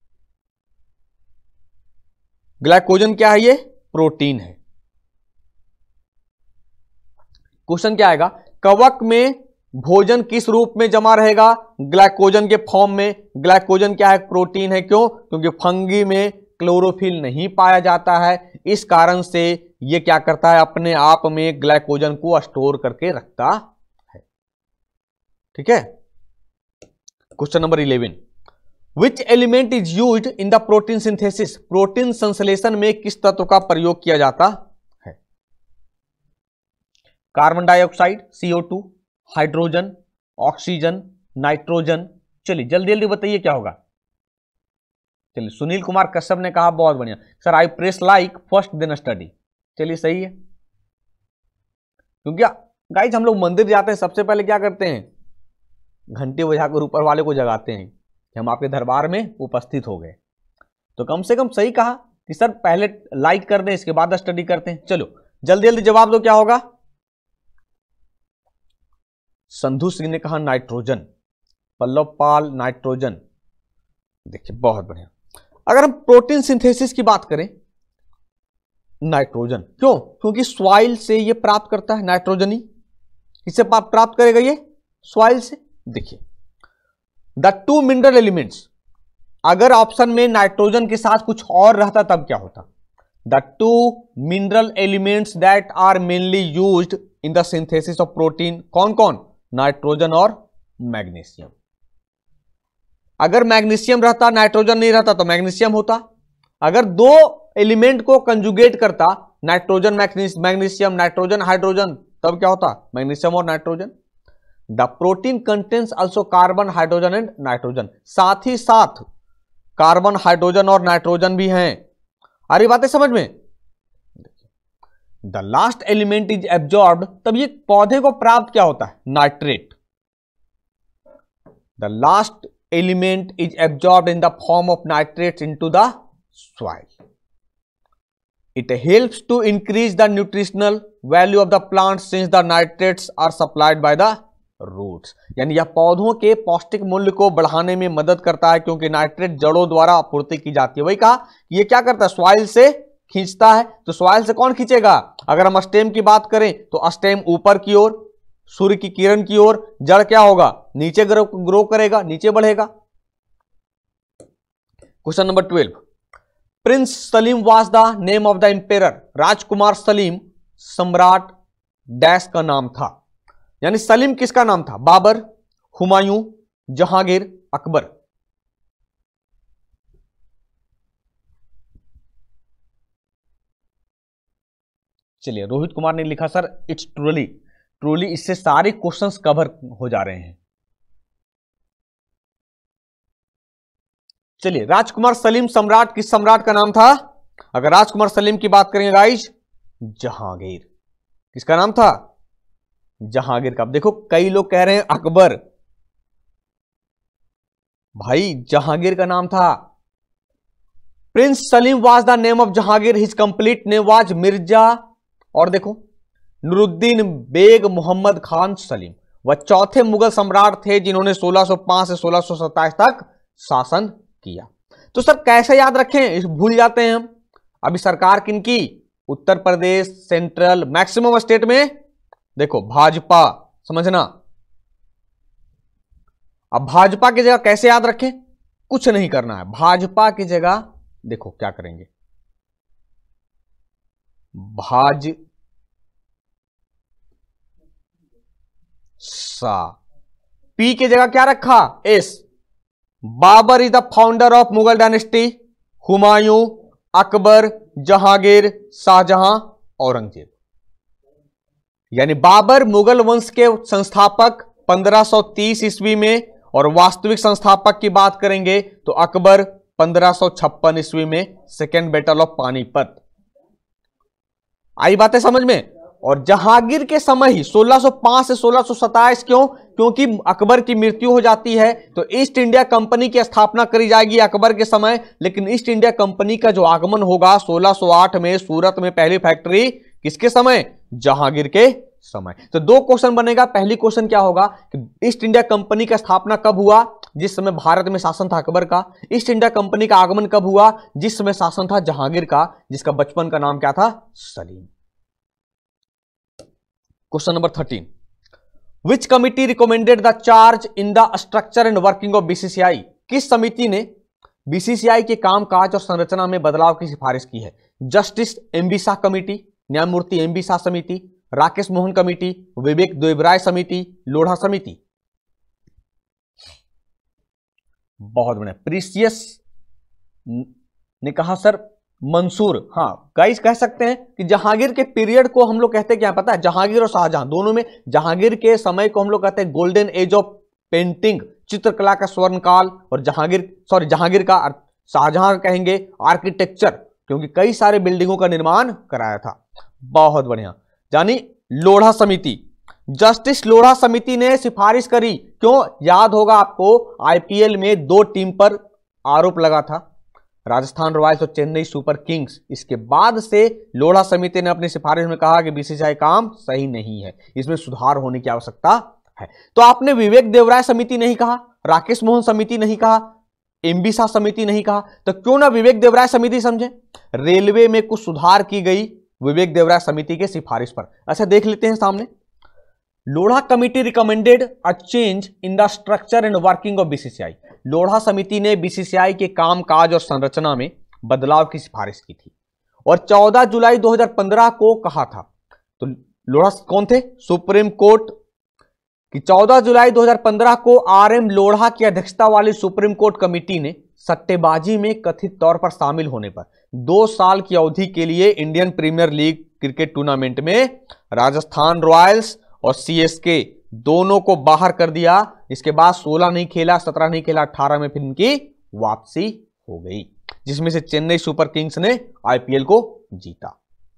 ग्लाइकोजन क्या है? ये प्रोटीन है। क्वेश्चन क्या आएगा? कवक में भोजन किस रूप में जमा रहेगा? ग्लाइकोजन के फॉर्म में। ग्लाइकोजन क्या है? प्रोटीन है। क्यों? क्योंकि फंगी में क्लोरोफिल नहीं पाया जाता है, इस कारण से ये क्या करता है? अपने आप में ग्लाइकोजन को स्टोर करके रखता है। ठीक है। Question number 11, which element is used in the protein synthesis. Protein संश्लेषण में किस तत्व का प्रयोग किया जाता है? Carbon dioxide CO2, hydrogen, oxygen, nitrogen. चलिए जल्दी जल्दी बताइए क्या होगा। चलिए सुनील कुमार कश्यप ने कहा बहुत बढ़िया sir, I press like first then study. चलिए सही है, क्योंकि गाइस हम लोग मंदिर जाते हैं सबसे पहले क्या करते हैं? घंटी बजाकर ऊपर वाले को जगाते हैं कि हम आपके दरबार में उपस्थित हो गए। तो कम से कम सही कहा कि सर पहले लाइक कर दें, इसके बाद स्टडी करते हैं। चलो जल्दी जल्दी जवाब दो क्या होगा। संधु सिंह ने कहा नाइट्रोजन। पल्लव पाल नाइट्रोजन। देखिए बहुत बढ़िया। अगर हम प्रोटीन सिंथेसिस की बात करें, नाइट्रोजन। क्यों? क्योंकि सॉइल से ये प्राप्त करता है नाइट्रोजन ही। किससे प्राप्त करेगा ये? सॉइल से। देखिए, द टू मिनरल एलिमेंट्स, अगर ऑप्शन में नाइट्रोजन के साथ कुछ और रहता तब क्या होता? The two mineral elements that are mainly used in the synthesis of protein, कौन कौन? नाइट्रोजन और मैग्नीशियम। अगर मैग्नीशियम रहता, नाइट्रोजन नहीं रहता तो मैग्नीशियम होता। अगर दो एलिमेंट को कंजुगेट करता, नाइट्रोजन मैग्नीशियम, नाइट्रोजन हाइड्रोजन, तब क्या होता? मैग्नीशियम और nitrogen. The protein contains also carbon, hydrogen and nitrogen, साथ ही साथ कार्बन, हाइड्रोजन और नाइट्रोजन भी हैं। आ रही बातें समझ में? The last element is absorbed, तब ये पौधे को प्राप्त क्या होता है? Nitrate. The last element is absorbed in the form of nitrates into the soil. It helps to increase the nutritional value of the plant since the nitrates are supplied by the roots. यानी यह पौधों के पौष्टिक मूल्य को बढ़ाने में मदद करता है क्योंकि नाइट्रेट जड़ों द्वारा आपूर्ति की जाती है। वही कहा, ये क्या करता है? सॉइल से खींचता है। तो सॉइल से कौन खींचेगा? अगर हम स्टेम की बात करें तो स्टेम ऊपर की ओर, सूर्य की किरण की ओर, जड़ क्या होगा? नीचे ग्रो करेगा, नीचे बढ़ेगा। Question number 12, prince Salim was the name of the emperor. राजकुमार सलीम सम्राट डैश का नाम था। यानी सलीम किसका नाम था? बाबर, हुमायूं, जहांगीर, अकबर। चलिए, रोहित कुमार ने लिखा सर इट्स ट्रूली इससे सारे क्वेश्चंस कवर हो जा रहे हैं। चलिए, राजकुमार सलीम सम्राट किस सम्राट का नाम था? अगर राजकुमार सलीम की बात करेंगे गाइस, जहांगीर। किसका नाम था? जहांगीर का। देखो, कई लोग कह रहे हैं अकबर, भाई जहांगीर का नाम था। Prince Salim was the name of Jahangir, his complete name was Mirza, और देखो नूरुद्दीन बेग मोहम्मद खान सलीम। वह चौथे मुगल सम्राट थे जिन्होंने 1605 से 1627 तक शासन किया। तो सर कैसे याद रखें? भूल जाते हैं हम। अभी सरकार किनकी? Uttar Pradesh, central, maximum state में देखो भाजपा, समझना। अब भाजपा की जगह कैसे याद रखें? कुछ नहीं करना है। भाजपा की जगह देखो क्या करेंगे, पी की जगह क्या रखा? S. Babar is the founder of Mughal dynasty. Humayun, Akbar, Jahangir, Shahjahan, Aurangzeb. यानी बाबर मुगल वंश के संस्थापक 1530 ईस्वी में, और वास्तविक संस्थापक की बात करेंगे तो अकबर 1556 ईस्वी में, सेकेंड बैटल ऑफ पानीपत। आई बातें समझ में? और जहांगीर के समय ही 1605 से 1627, क्यों? क्योंकि अकबर की मृत्यु हो जाती है तो ईस्ट इंडिया कंपनी की स्थापना करी जाएगी अकबर के समय। लेकिन ईस्ट इंडिया कंपनी का जो आगमन होगा 1608 में सूरत में पहली फैक्ट्री, किसके समय? जहांगीर के समय। तो दो क्वेश्चन बनेगा। पहली क्वेश्चन क्या होगा कि ईस्ट इंडिया कंपनी का स्थापना कब हुआ? जिस समय भारत में शासन था अकबर का। ईस्ट इंडिया कंपनी का आगमन कब हुआ? जिस समय शासन था जहांगीर का, जिसका बचपन का नाम क्या था? Salim. Question number 13, which committee recommended the charge in the structure and working of BCCI. किस समिति ने बीसीसीआई के कामकाज और संरचना में बदलाव की सिफारिश की है? जस्टिस एमबी शाह कमेटी, न्यायमूर्ति एमबी शाह समिति, राकेश मोहन कमेटी, विवेक देवराय समिति, लोढ़ा समिति। बहुत बढ़िया। प्रीसियस ने कहा सर मंसूर। हाँ गाइस, कह सकते हैं कि जहांगीर के पीरियड को हम लोग कहते हैं क्या पता है? जहांगीर और शाहजहां दोनों में, जहांगीर के समय को हम लोग कहते हैं गोल्डन एज ऑफ पेंटिंग, चित्रकला का स्वर्ण काल, और जहांगीर का, शाहजहां का कहेंगे आर्किटेक्चर, क्योंकि कई सारे बिल्डिंगों का निर्माण कराया था। बहुत बढ़िया। यानी लोढ़ा समिति, जस्टिस लोढ़ा समिति ने सिफारिश करी। क्यों? याद होगा आपको, आईपीएल में दो टीम पर आरोप लगा था, राजस्थान रॉयल्स और चेन्नई सुपर किंग्स। इसके बाद से लोढ़ा समिति ने अपनी सिफारिश में कहा कि बीसीसीआई काम सही नहीं है, इसमें सुधार होने की आवश्यकता है। तो आपने विवेक देवराय समिति नहीं कहा, राकेश मोहन समिति नहीं कहा, एम्बिसा समिति नहीं कहा, तो क्यों ना विवेक देवराय समिति समझे। रेलवे में कुछ सुधार की गई विवेक देवराय समिति के सिफारिश पर। अच्छा देख लेते हैं सामने, Lodha committee recommended a change in the structure and working of BCCI. Lodha समिति ने बीसीसीआई के कामकाज और संरचना में बदलाव की सिफारिश की थी और 14 जुलाई 2015 को कहा था। तो लोढ़ा कौन थे, सुप्रीम कोर्ट की 14 जुलाई 2015 को आरएम लोढ़ा की अध्यक्षता वाली सुप्रीम कोर्ट कमेटी ने सट्टेबाजी में कथित तौर पर शामिल होने पर 2 साल की अवधि के लिए Indian Premier League cricket tournament में राजस्थान रॉयल्स और सीएसके दोनों को बाहर कर दिया। इसके बाद 16 नहीं खेला, 17 नहीं खेला, 18 में फिर इनकी वापसी हो गई, जिसमें से चेन्नई सुपर किंग्स ने आईपीएल को जीता।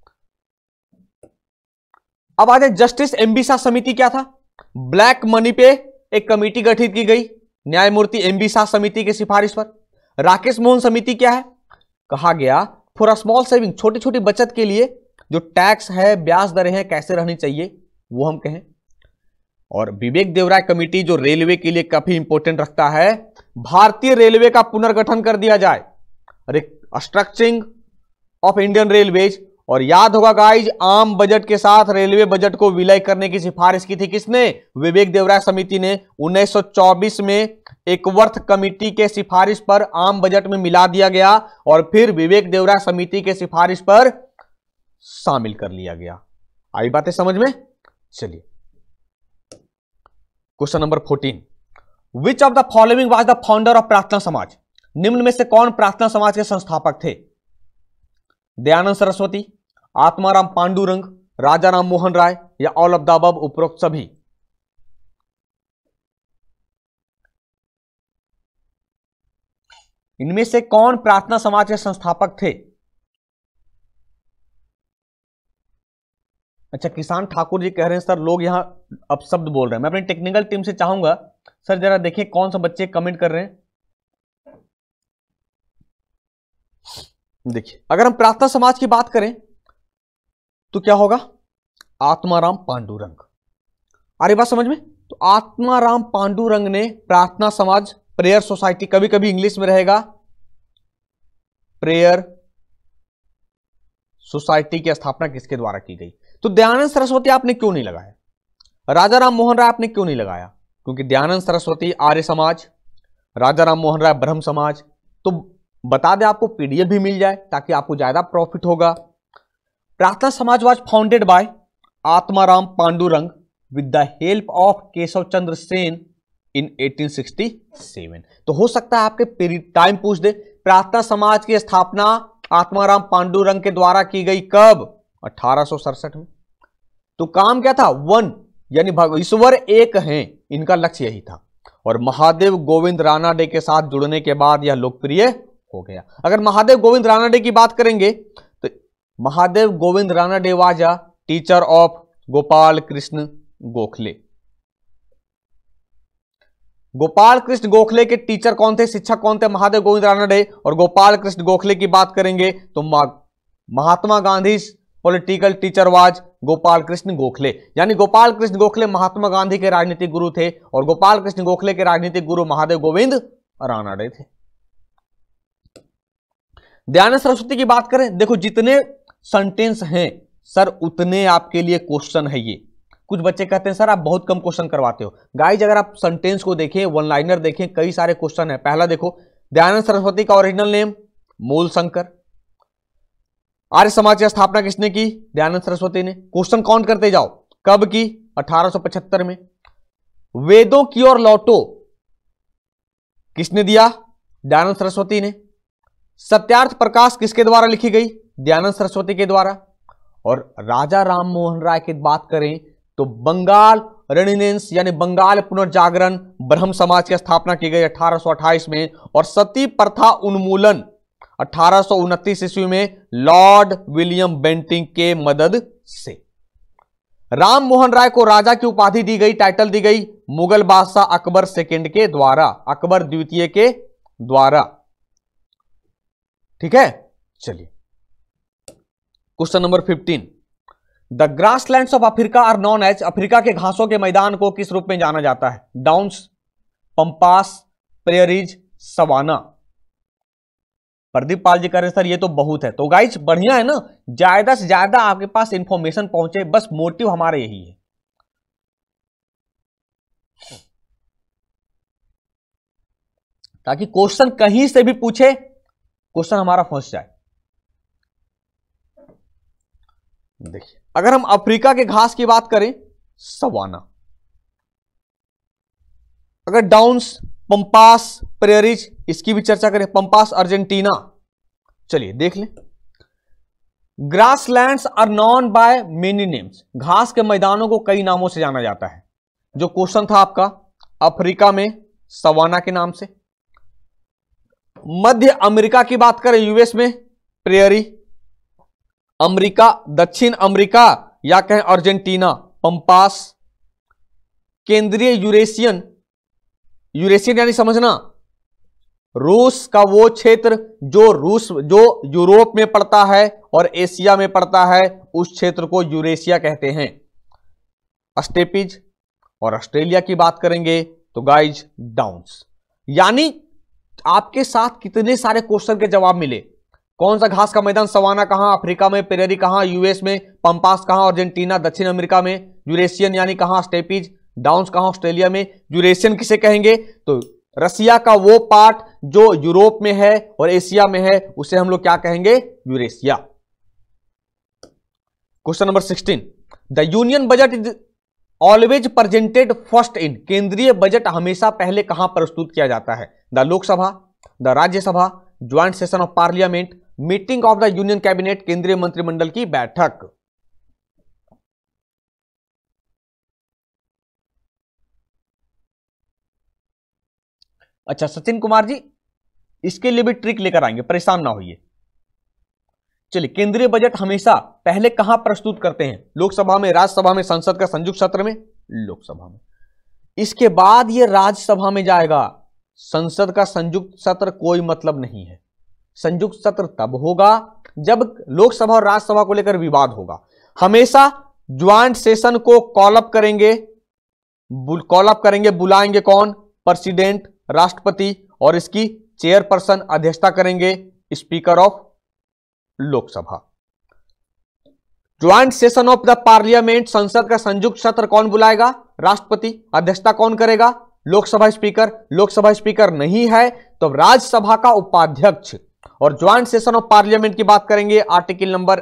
अब आ जाए जस्टिस एम्बिसा समिति क्या था। ब्लैक मनी पे एक कमेटी गठित की गई न्यायमूर्ति एम्बिसा समिति की सिफारिश पर। राकेश मोहन समिति क्या है, कहा गया फॉर अ स्मॉल सेविंग, छोटी छोटी बचत के लिए जो टैक्स है, ब्याज दरें हैं, कैसे रहनी चाहिए वो हम कहें। और विवेक देवराय कमेटी जो रेलवे के लिए काफी इंपॉर्टेंट रखता है, भारतीय रेलवे का पुनर्गठन कर दिया जाए, स्ट्रक्चरिंग ऑफ इंडियन रेलवेज। और याद होगा गाइज, आम बजट के साथ रेलवे बजट को विलय करने की सिफारिश की थी किसने, विवेक देवराय समिति ने। 1924 में एकवर्थ कमेटी के सिफारिश पर आम बजट में मिला दिया गया और फिर विवेक देवराय समिति के सिफारिश पर शामिल कर लिया गया। आई बातें समझ में। चलिए question number 14, which of the following was the founder of Prarthana Samaj. निम्न में से कौन प्रार्थना समाज के संस्थापक थे। दयानंद सरस्वती, आत्माराम पांडुरंग, राजा राम मोहन राय या ऑल ऑफ द अबव, उपरोक्त सभी। इनमें से कौन प्रार्थना समाज के संस्थापक थे। अच्छा, किसान ठाकुर जी कह रहे हैं सर लोग यहां अपशब्द बोल रहे हैं। मैं अपनी टेक्निकल टीम से चाहूंगा सर जरा देखिए कौन सा बच्चे कमेंट कर रहे हैं। देखिए अगर हम प्रार्थना समाज की बात करें तो क्या होगा, आत्माराम पांडुरंग। आ रही बात समझ में। तो आत्माराम पांडुरंग ने प्रार्थना समाज, प्रेयर सोसाइटी, कभी कभी इंग्लिश में रहेगा प्रेयर सोसाइटी की स्थापना किसके द्वारा की गई। तो दयानंद सरस्वती आपने क्यों नहीं लगाया, राजा राम मोहन राय आपने क्यों नहीं लगाया, क्योंकि दयानंद सरस्वती आर्य समाज, राजा राम मोहन राय ब्रह्म समाज। तो बता दें आपको पीडीएफ भी मिल जाए ताकि आपको ज्यादा प्रॉफिट होगा। Prarthana Samaj was founded by Atmaram Pandurang with the help of Keshav Chandra Sen in 1867। तो हो सकता है आपके टाइम पूछ दे, प्रार्थना समाज की स्थापना आत्माराम पांडुरंग के द्वारा की गई कब, 1867 में। तो काम क्या था, वन यानी ईश्वर एक हैं, इनका लक्ष्य यही था। और महादेव गोविंद रानाडे के साथ जुड़ने के बाद यह लोकप्रिय हो गया। अगर महादेव गोविंद रानाडे की बात करेंगे तो Mahadev Govind Ranade was a teacher of Gopal Krishna Gokhale. Gopal Krishna Gokhale के टीचर कौन थे, शिक्षक कौन थे, महादेव गोविंद रानाडे। और गोपाल कृष्ण गोखले की बात करेंगे तो Mahatma Gandhi political teacher was Gopal Krishna Gokhale. यानी गोपाल कृष्ण गोखले महात्मा गांधी के राजनीतिक गुरु थे और गोपाल कृष्ण गोखले के राजनीतिक गुरु महादेव गोविंद रानाडे थे। दयानंद सरस्वती की बात करें, देखो जितने सेंटेंस हैं सर उतने आपके लिए क्वेश्चन है। ये कुछ बच्चे कहते हैं सर आप बहुत कम क्वेश्चन करवाते हो। गाइज अगर आप सेंटेंस को देखें, वन लाइनर देखें, कई सारे क्वेश्चन है। पहला देखो, दयानंद सरस्वती का ओरिजिनल नेम मूल शंकर। आर्य समाज की स्थापना किसने की, दयानंद सरस्वती ने। क्वेश्चन काउंट करते जाओ, कब की, 1875 में। वेदों की ओर लौटो किसने दिया, दयानंद सरस्वती ने। सत्यार्थ प्रकाश किसके द्वारा लिखी गई, दयानंद सरस्वती के द्वारा। और राजा राम मोहन राय की बात करें तो बंगाल रेनिनेंस यानी बंगाल पुनर्जागरण ब्रह्म समाज की स्थापना की गई 1828 में। और सती प्रथा उन्मूलन 1829 ईस्वी में लॉर्ड विलियम बेंटिंग के मदद से। राम मोहन राय को राजा की उपाधि दी गई, टाइटल दी गई मुगल बादशाह अकबर सेकंड के द्वारा, अकबर द्वितीय के द्वारा। ठीक है, चलिए question number 15, the grasslands of Africa are known as. Africa के घासों के मैदान को किस रूप में जाना जाता है, downs, pampas, prairies, savanna. Pradeep Pal ji कह रहे सर ये तो बहुत है। तो गाइस बढ़िया है ना, ज्यादा से ज्यादा आपके पास इंफॉर्मेशन पहुंचे, बस मोटिव हमारा यही है। ताकि क्वेश्चन कहीं से भी पूछे, क्वेश्चन हमारा फंस जाए। देखिए अगर हम अफ्रीका के घास की बात करें, सवाना। अगर डाउन्स, पंपास, प्रेरीज, इसकी भी चर्चा करें, पंपास अर्जेंटीना। चलिए देख लें। Grasslands are known by many names, घास के मैदानों को कई नामों से जाना जाता है। जो क्वेश्चन था आपका, अफ्रीका में सवाना के नाम से। मध्य अमेरिका की बात करें, यूएस में प्रेयरी। अमेरिका, दक्षिण अमेरिका या कहें अर्जेंटीना, पंपास। केंद्रीय यूरेशियन, यूरेशियन यानी समझना, रूस का वो क्षेत्र जो यूरोप में पड़ता है और एशिया में पड़ता है, उस क्षेत्र को यूरेशिया कहते हैं। स्टेपीज। और ऑस्ट्रेलिया की बात करेंगे तो गाइज डाउन्स। यानी आपके साथ कितने सारे क्वेश्चन के जवाब मिले। कौन सा घास का मैदान, सवाना कहां, अफ्रीका में प्रेरी कहां, यूएस में, पंपास कहां, अर्जेंटीना, दक्षिण अमेरिका में, यूरेशियन यानी कहां, स्टेपीज, डाउन्स कहां, ऑस्ट्रेलिया में। यूरेशियन किसे कहेंगे, तो रसिया का वो पार्ट जो यूरोप में है और एशिया में है, उसे हम लोग क्या कहेंगे, Eurasia. Question number 16, the union budget is always presented first in, केंद्रीय बजट हमेशा पहले कहां प्रस्तुत किया जाता है, the Lok Sabha, the Rajya Sabha, joint session of parliament, meeting of the union cabinet, केंद्रीय मंत्रिमंडल की बैठक। अच्छा सचिन कुमार जी, इसके लिए भी ट्रिक लेकर आएंगे, परेशान ना होइए। चलिए, केंद्रीय बजट हमेशा पहले कहां प्रस्तुत करते हैं, लोकसभा में, राज्यसभा में, संसद का संयुक्त सत्र में, लोकसभा में। इसके बाद यह राज्यसभा में जाएगा। संसद का संयुक्त सत्र कोई मतलब नहीं है। संयुक्त सत्र तब होगा जब लोकसभा और राज्यसभा को लेकर विवाद होगा। हमेशा ज्वाइंट सेशन को कॉलअप करेंगे, बुलाएंगे कौन, प्रेसिडेंट, राष्ट्रपति, और इसकी चेयरपर्सन अध्यक्षता करेंगे speaker of Lok Sabha. Joint session of the parliament, संसद का संयुक्त सत्र कौन बुलाएगा, राष्ट्रपति, अध्यक्षता कौन करेगा, लोकसभा स्पीकर। लोकसभा स्पीकर नहीं है तो राज्यसभा का उपाध्यक्ष। और ज्वाइंट सेशन ऑफ पार्लियामेंट की बात करेंगे, आर्टिकल नंबर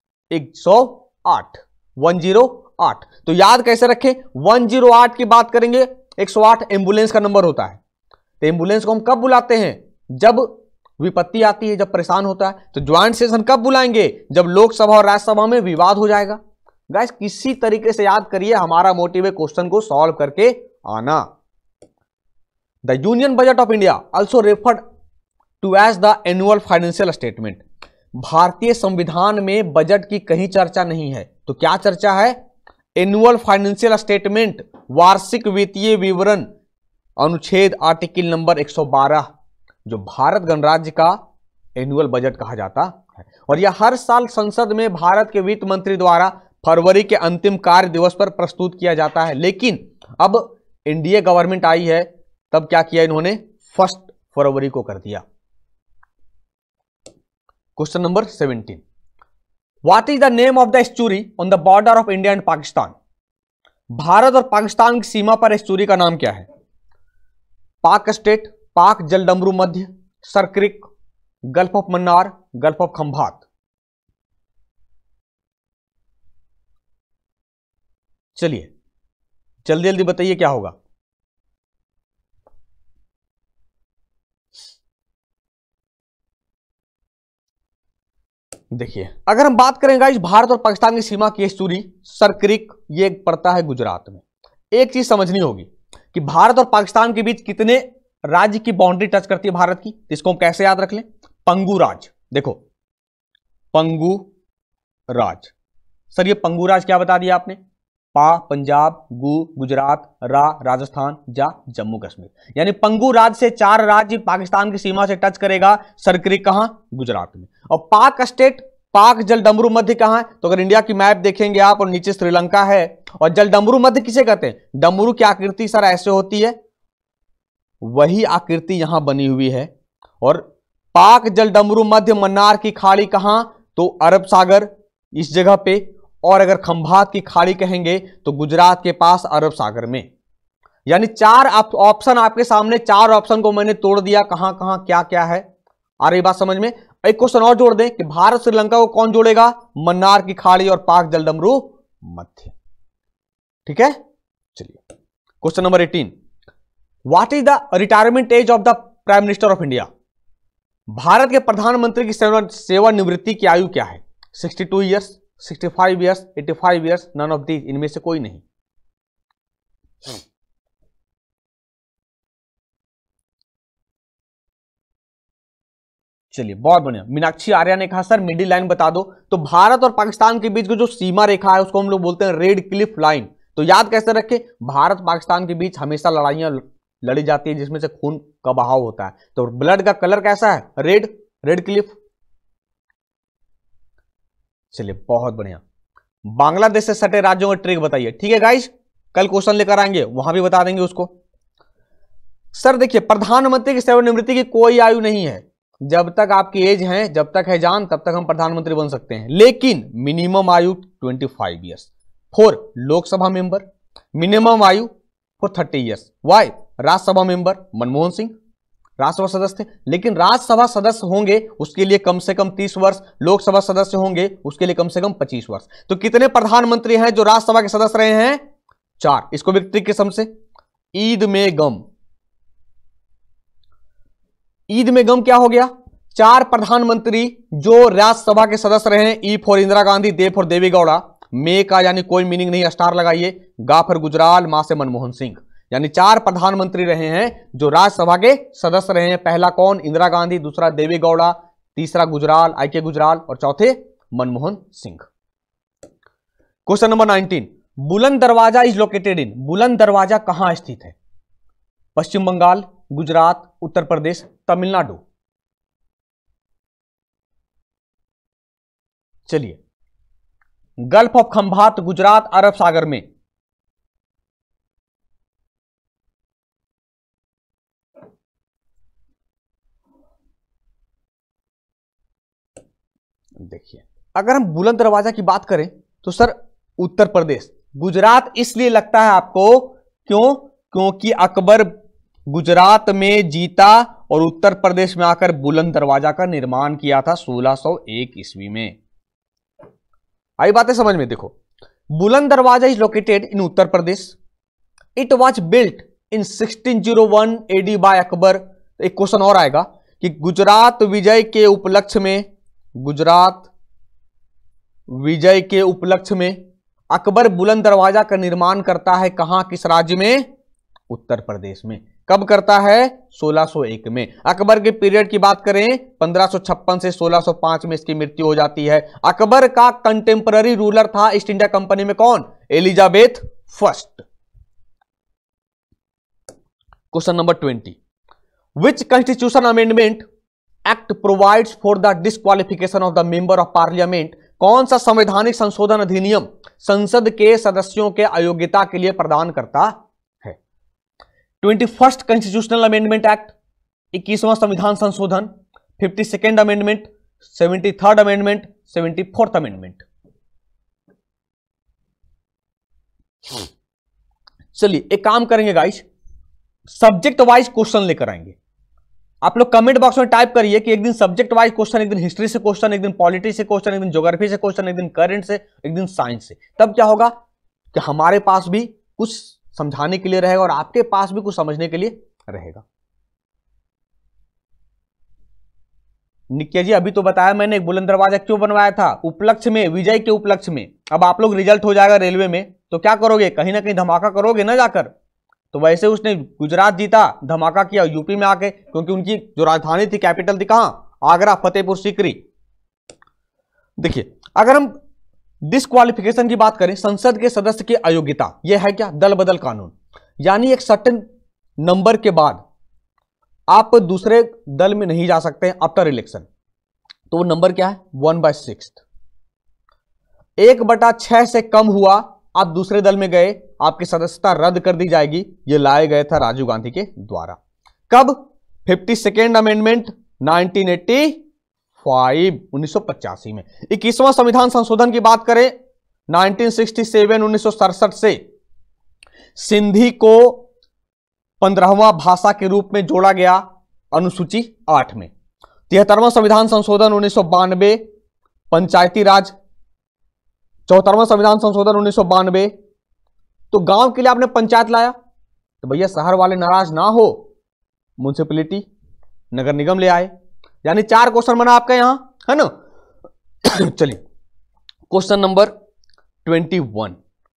108। तो याद कैसे रखें, 108 की बात करेंगे, 108 एम्बुलेंस का नंबर होता है। तो एम्बुलेंस को हम कब बुलाते हैं, जब विपत्ति आती है, जब परेशान होता है। तो ज्वाइंट सेशन कब बुलाएंगे, जब लोकसभा और राज्यसभा में विवाद हो जाएगा। गाइस किसी तरीके से याद करिए, हमारा मोटिव है क्वेश्चन को सॉल्व करके आना। The union budget of India also referred to as the annual financial statement. भारतीय संविधान में बजट की कहीं चर्चा नहीं है, तो क्या चर्चा है, एनुअल फाइनेंशियल स्टेटमेंट, वार्षिक वित्तीय विवरण, अनुच्छेद आर्टिकल नंबर 112, जो भारत गणराज्य का एनुअल बजट कहा जाता है। और यह हर साल संसद में भारत के वित्त मंत्री द्वारा फरवरी के अंतिम कार्य दिवस पर प्रस्तुत किया जाता है। लेकिन अब एनडीए गवर्नमेंट आई है, तब क्या किया इन्होंने, 1 फरवरी को कर दिया। Question number 17, what is the name of the estuary on the border of India and Pakistan. भारत और पाकिस्तान की सीमा पर एस्चुरी का नाम क्या है, पाक स्टेट, पाक जलडमरू मध्य, Sir Creek, gulf of Mannar, gulf of Khambhat. चलिए जल्दी जल्दी बताइए क्या होगा। देखिए अगर हम बात करें गाइस भारत और पाकिस्तान की सीमा की एस्चुरी, सरक्रिक, ये पड़ता है गुजरात में। एक चीज समझनी होगी कि भारत और पाकिस्तान के बीच कितने राज्य की बाउंड्री टच करती है भारत की, इसको हम कैसे याद रख लें, पंगू राज। देखो पंगू राज, सर ये पंगू राज क्या बता दिया आपने, पा पंजाब, गु गुजरात, रा राजस्थान, जा जम्मू कश्मीर। यानी पंगू राज से 4 राज्य पाकिस्तान की सीमा से टच करेगा, सरक्रिक कहां, गुजरात में। और पाक स्टेट, पाक जलडमरू मध्य कहां है, तो अगर इंडिया की मैप देखेंगे आप और नीचे श्रीलंका है। और जलडमरू मध्य किसे कहते हैं, डमरू की आकृति सर ऐसे होती है, वही आकृति यहां बनी हुई है। और पाक जलडमरू मध्य मन्नार की खाड़ी कहां, तो अरब सागर इस जगह पे, और अगर खंभात की खाड़ी कहेंगे तो गुजरात के पास अरब सागर में। यानी 4 ऑप्शन आपके सामने, 4 ऑप्शन को मैंने तोड़ दिया, कहां कहां क्या क्या है। आ रही बात समझ में। एक क्वेश्चन और जोड़ दें कि भारत श्रीलंका को कौन जोड़ेगा, मन्नार की खाड़ी और पाक जलडमरू मध्य। ठीक है, चलिए question number 18, what is the retirement age of the prime minister of India. भारत के प्रधानमंत्री की सेवानिवृत्ति की आयु क्या है? 62 years, 65 years, 85 years, none of these, इनमें से कोई नहीं। चलिए बहुत बढ़िया, मीनाक्षी आर्या ने कहा सर मिडिल लाइन बता दो। तो भारत और पाकिस्तान के बीच की जो सीमा रेखा है उसको हम लोग बोलते हैं रेड क्लिफ लाइन। तो याद कैसे रखें, भारत पाकिस्तान के बीच हमेशा लड़ाइयां लड़ी जाती है जिसमें से खून का बहाव होता है। तो ब्लड का कलर कैसा है? Red, red cliff. चलिए बहुत बढ़िया, बांग्लादेश से सटे राज्यों का ट्रिक बताइए। ठीक है गाइस, कल क्वेश्चन लेकर आएंगे, वहां भी बता देंगे उसको। सर देखिए, प्रधानमंत्री की सेवानिवृत्ति की कोई आयु नहीं है। जब तक आपकी एज है, जब तक है जान, तब तक हम प्रधानमंत्री बन सकते हैं, लेकिन मिनिमम आयु 25 years for Lok Sabha member, minimum आयु for 30 years. Why? Rajya Sabha member Manmohan Singh Rajya Sabha सदस्य थे, लेकिन राज्यसभा सदस्य होंगे उसके लिए कम से कम 30 वर्ष, लोकसभा सदस्य होंगे उसके लिए कम से कम 25 वर्ष। तो कितने प्रधानमंत्री हैं जो राज्यसभा के सदस्य रहे हैं? 4। इसको भी ट्रिक के सम से, ईद में गम, ईद में गम क्या हो गया? 4 प्रधानमंत्री जो राज्यसभा के सदस्य रहे हैं। E for Indira Gandhi, D for Deve Gowda, M का यानी कोई मीनिंग नहीं, स्टार लगाइए, गा फॉर गुजराल, मा से मनमोहन सिंह। यानी 4 प्रधानमंत्री रहे हैं जो राज्यसभा के सदस्य रहे हैं। पहला कौन? इंदिरा गांधी, दूसरा देवी गौड़ा, तीसरा गुजराल, आई के गुजराल, और चौथे मनमोहन सिंह। क्वेश्चन नंबर 19, बुलंद दरवाजा इज लोकेटेड इन। बुलंद दरवाजा कहां स्थित है? पश्चिम बंगाल, गुजरात, उत्तर प्रदेश, तमिलनाडु। चलिए, गल्फ ऑफ खंभात गुजरात, अरब सागर में। देखिए, अगर हम बुलंद दरवाजा की बात करें तो सर उत्तर प्रदेश। गुजरात इसलिए लगता है आपको, क्यों? क्योंकि अकबर गुजरात में जीता और उत्तर प्रदेश में आकर बुलंद दरवाजा का निर्माण किया था 1601 ईस्वी में। आई बातें समझ में। देखो, Buland Darwaza is located in Uttar Pradesh. It was built in 1601 AD by Akbar. एक क्वेश्चन और आएगा कि गुजरात विजय के उपलक्ष्य में, गुजरात विजय के उपलक्ष्य में अकबर बुलंद दरवाजा का निर्माण करता है कहां, किस राज्य में? उत्तर प्रदेश में। कब करता है? 1601 में। अकबर के पीरियड की बात करें 1556 से 1605 में इसकी मृत्यु हो जाती है। अकबर का कंटेम्पररी रूलर था ईस्ट इंडिया कंपनी में कौन? Elizabeth first. Question number 20, which constitution amendment act provides for the disqualification of the member of parliament. कौन सा संवैधानिक संशोधन अधिनियम संसद के सदस्यों के अयोग्यता के लिए प्रदान करता है? 21st कॉन्स्टिट्यूशनल अमेंडमेंट एक्ट, 21वां संविधान संशोधन, 52nd amendment, 73rd amendment, 74th amendment. चलिए एक काम करेंगे गाइस, सब्जेक्ट वाइज क्वेश्चन लेकर आएंगे। आप लोग कमेंट बॉक्स में टाइप करिए कि एक दिन सब्जेक्ट वाइज क्वेश्चन, एक दिन हिस्ट्री से क्वेश्चन, एक दिन पॉलिटी से क्वेश्चन, एक दिन ज्योग्राफी से क्वेश्चन, एक दिन करंट से, एक दिन साइंस से। तब क्या होगा कि हमारे पास भी कुछ समझाने के लिए रहेगा और आपके पास भी कुछ समझने के लिए रहेगा। नित्या जी अभी तो बताया मैंने एक बुलंद दरवाजा क्यों बनवाया था, उपलक्ष्य में, विजय के उपलक्ष्य में। अब आप लोग रिजल्ट हो जाएगा रेलवे में तो क्या करोगे, कहीं ना कहीं धमाका करोगे ना जाकर। तो वैसे उसने गुजरात जीता, धमाका किया यूपी में आके, क्योंकि उनकी जो राजधानी थी, कैपिटल थी कहां, आगरा, फतेहपुर सीकरी। देखिए अगर हम डिस्क्वालिफिकेशन की बात करें, संसद के सदस्य की अयोग्यता, यह है क्या, दल बदल कानून। यानी एक सर्टेन नंबर के बाद आप दूसरे दल में नहीं जा सकते आफ्टर इलेक्शन। तो वो नंबर क्या है, 1/6। 1/6 से कम हुआ, आप दूसरे दल में गए, आपकी सदस्यता रद्द कर दी जाएगी। ये लाए गए था राजीव गांधी के द्वारा। कब, 52nd अमेंडमेंट 1985 में। 21वां संविधान संशोधन की बात करें 1967 से सिंधी को 15वां भाषा के रूप में जोड़ा गया अनुसूची 8 में। 73वां संविधान संशोधन 1992 पंचायती राज। 74वां संविधान संशोधन 1992 तो गांव के लिए आपने पंचायत लाया, तो भैया शहर वाले नाराज ना हो, म्युनिसिपैलिटी नगर निगम ले आए। यानी 4 क्वेश्चन बना आपका यहां, है ना। चलिए question number 21,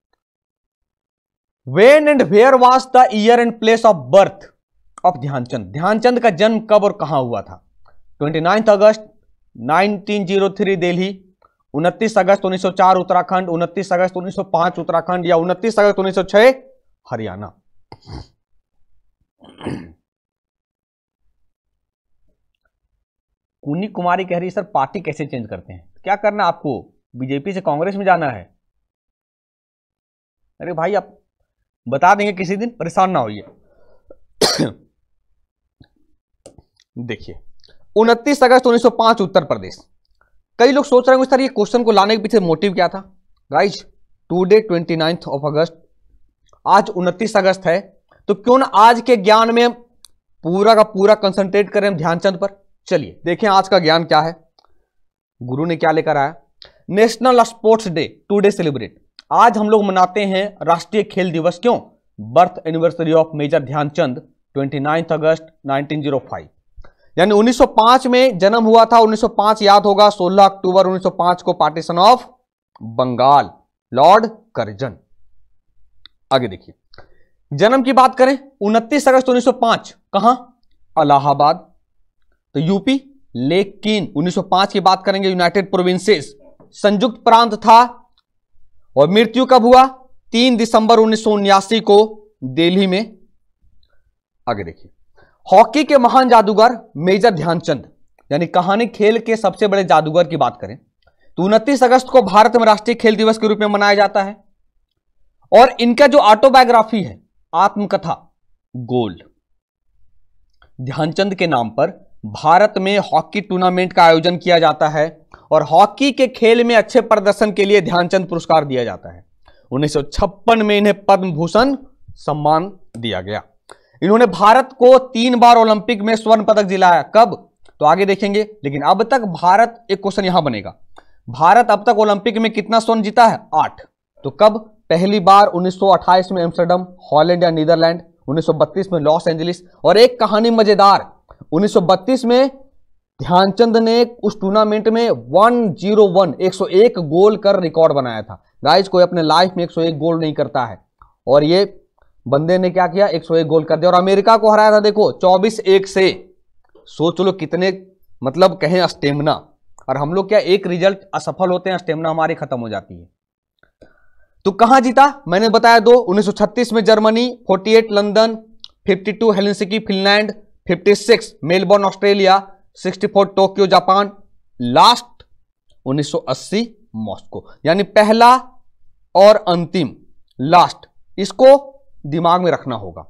when and where was the year and place of birth of Dhyan Chand. Dhyan Chand का जन्म कब और कहां हुआ था? 29 अगस्त 1903 दिल्ली, 29 अगस्त 1904 उत्तराखंड, 29 अगस्त 1905 उत्तराखंड, या 29 अगस्त 1906 हरियाणा। कुनी कुमारी कह रही है सर पार्टी कैसे चेंज करते हैं? क्या करना आपको, बीजेपी से कांग्रेस में जाना है? अरे भाई आप बता देंगे किसी दिन, परेशान ना होइए। देखिए 29 अगस्त 1905 उत्तर प्रदेश। कई लोग सोच रहे होंगे सर ये क्वेश्चन को लाने के पीछे मोटिव क्या था? गाइस टुडे 29 ऑफ अगस्त, आज 29 अगस्त है, तो क्यों ना आज के ज्ञान में पूरा का पूरा कंसंट्रेट करें ध्यानचंद पर। चलिए देखें आज का ज्ञान क्या है, गुरु ने क्या लेकर आया। National sports day today celebrate, आज हम लोग मनाते हैं राष्ट्रीय खेल दिवस। क्यों? Birth anniversary of major Dhyan Chand 29 अगस्त 1905, यानी 1905 में जन्म हुआ था। 1905 याद होगा, 16 अक्टूबर 1905 को partition of Bengal, lord Curzon. आगे देखिए जन्म की बात करें 29 अगस्त 1905 कहां? इलाहाबाद, तो यूपी। लेकिन 1905 की बात करेंगे यूनाइटेड प्रोविंसेस, संयुक्त प्रांत था। और मृत्यु कब हुआ? 3 दिसंबर 1979 को दिल्ली में। आगे देखिए हॉकी के महान जादूगर मेजर ध्यानचंद, यानी कहानी खेल के सबसे बड़े जादूगर की बात करें तो 29 अगस्त को भारत में राष्ट्रीय खेल दिवस के रूप में मनाया जाता है। और इनका जो ऑटोबायोग्राफी है, आत्मकथा गोल्ड, ध्यानचंद के नाम पर भारत में हॉकी टूर्नामेंट का आयोजन किया जाता है और हॉकी के खेल में अच्छे प्रदर्शन के लिए ध्यानचंद पुरस्कार दिया जाता है। 1956 में इन्हें पद्म भूषण सम्मान दिया गया। इन्होंने भारत को 3 बार ओलंपिक में स्वर्ण पदक दिलाया। कब? तो आगे देखेंगे। लेकिन अब तक भारत, एक क्वेश्चन यहां बनेगा, भारत अब तक ओलंपिक में कितना स्वर्ण जीता है? 8। तो कब? पहली बार 1928 में एम्स्टर्डम, हॉलैंड या नीदरलैंड, 1932 में लॉस एंजलिस। और एक कहानी मजेदार, 1932 में ध्यानचंद ने उस टूर्नामेंट में 101 गोल कर रिकॉर्ड बनाया था। गाइस कोई अपने लाइफ में 101 गोल नहीं करता है, और ये बंदे ने क्या किया? 101 गोल कर दिया और अमेरिका को हराया था। देखो 24-1 से। सोच लो कितने, मतलब कहें स्टेमिना। और हम लोग क्या एक रिजल्ट असफल होते हैं, स्टेमिना हमारी खत्म हो जाती है। तो कहां जीता? मैंने बताया 2, 1936 में Germany, 48 London, 52 Helsinki Finland, 56 Melbourne Australia, 64 Tokyo Japan, last 1980 Moscow. यानी पहला और अंतिम, लास्ट, इसको दिमाग में रखना होगा।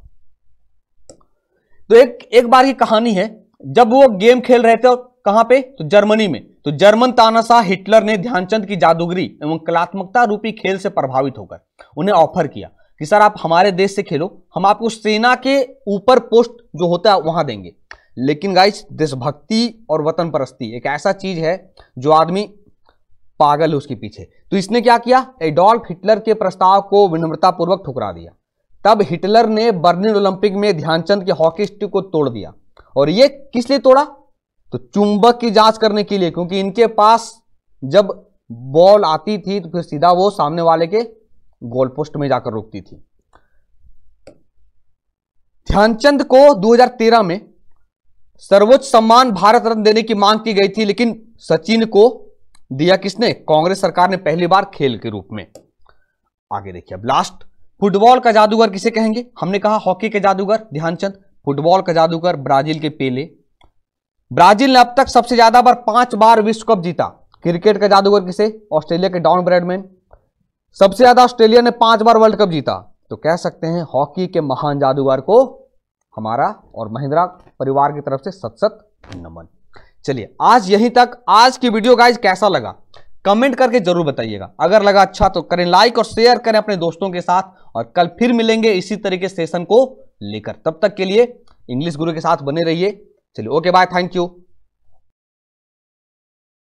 तो एक बार की कहानी है, जब वो गेम खेल रहे थे कहां पे? तो जर्मनी में। तो जर्मन तानाशाह हिटलर ने ध्यानचंद की जादूगरी एवं कलात्मकता रूपी खेल से प्रभावित होकर उन्हें ऑफर किया कि सर आप हमारे देश से खेलो, हम आपको सेना के ऊपर पोस्ट जो होता है वहां देंगे। लेकिन गाइस देशभक्ति और वतन परस्ती एक ऐसा चीज है जो आदमी पागल है उसके पीछे। तो इसने क्या किया? एडोल्फ हिटलर के प्रस्ताव को विनम्रतापूर्वक ठुकरा दिया। तब हिटलर ने बर्लिन ओलंपिक में ध्यानचंद के हॉकी स्टिक को तोड़ दिया। और ये किस लिए तोड़ा? तो चुंबक की जांच करने के लिए, क्योंकि इनके पास जब बॉल आती थी तो फिर सीधा वो सामने वाले के गोल पोस्ट में जाकर रुकती थी। ध्यानचंद को 2013 में सर्वोच्च सम्मान भारत रत्न देने की मांग की गई थी, लेकिन सचिन को दिया किसने? कांग्रेस सरकार ने पहली बार खेल के रूप में। आगे देखिए अब लास्ट, फुटबॉल का जादूगर किसे कहेंगे? हमने कहा हॉकी के जादूगर ध्यानचंद, फुटबॉल का जादूगर ब्राजील के पेले। ब्राजील ने अब तक सबसे ज्यादा बार 5 बार विश्व कप जीता। क्रिकेट का जादूगर किसे? ऑस्ट्रेलिया के डॉन ब्रैडमैन। सबसे ज्यादा ऑस्ट्रेलिया ने 5 बार वर्ल्ड कप जीता। तो कह सकते हैं हॉकी के महान जादूगर को हमारा और महिंद्रा परिवार की तरफ से सत सत नमन। चलिए आज यहीं तक। आज की वीडियो गाइज कैसा लगा कमेंट करके जरूर बताइएगा। अगर लगा अच्छा तो करें लाइक और शेयर करें अपने दोस्तों के साथ, और कल फिर मिलेंगे इसी तरीके सेशन को लेकर। तब तक के लिए इंग्लिश गुरु के साथ बने रहिए। चलिए ओके बाय, थैंक यू।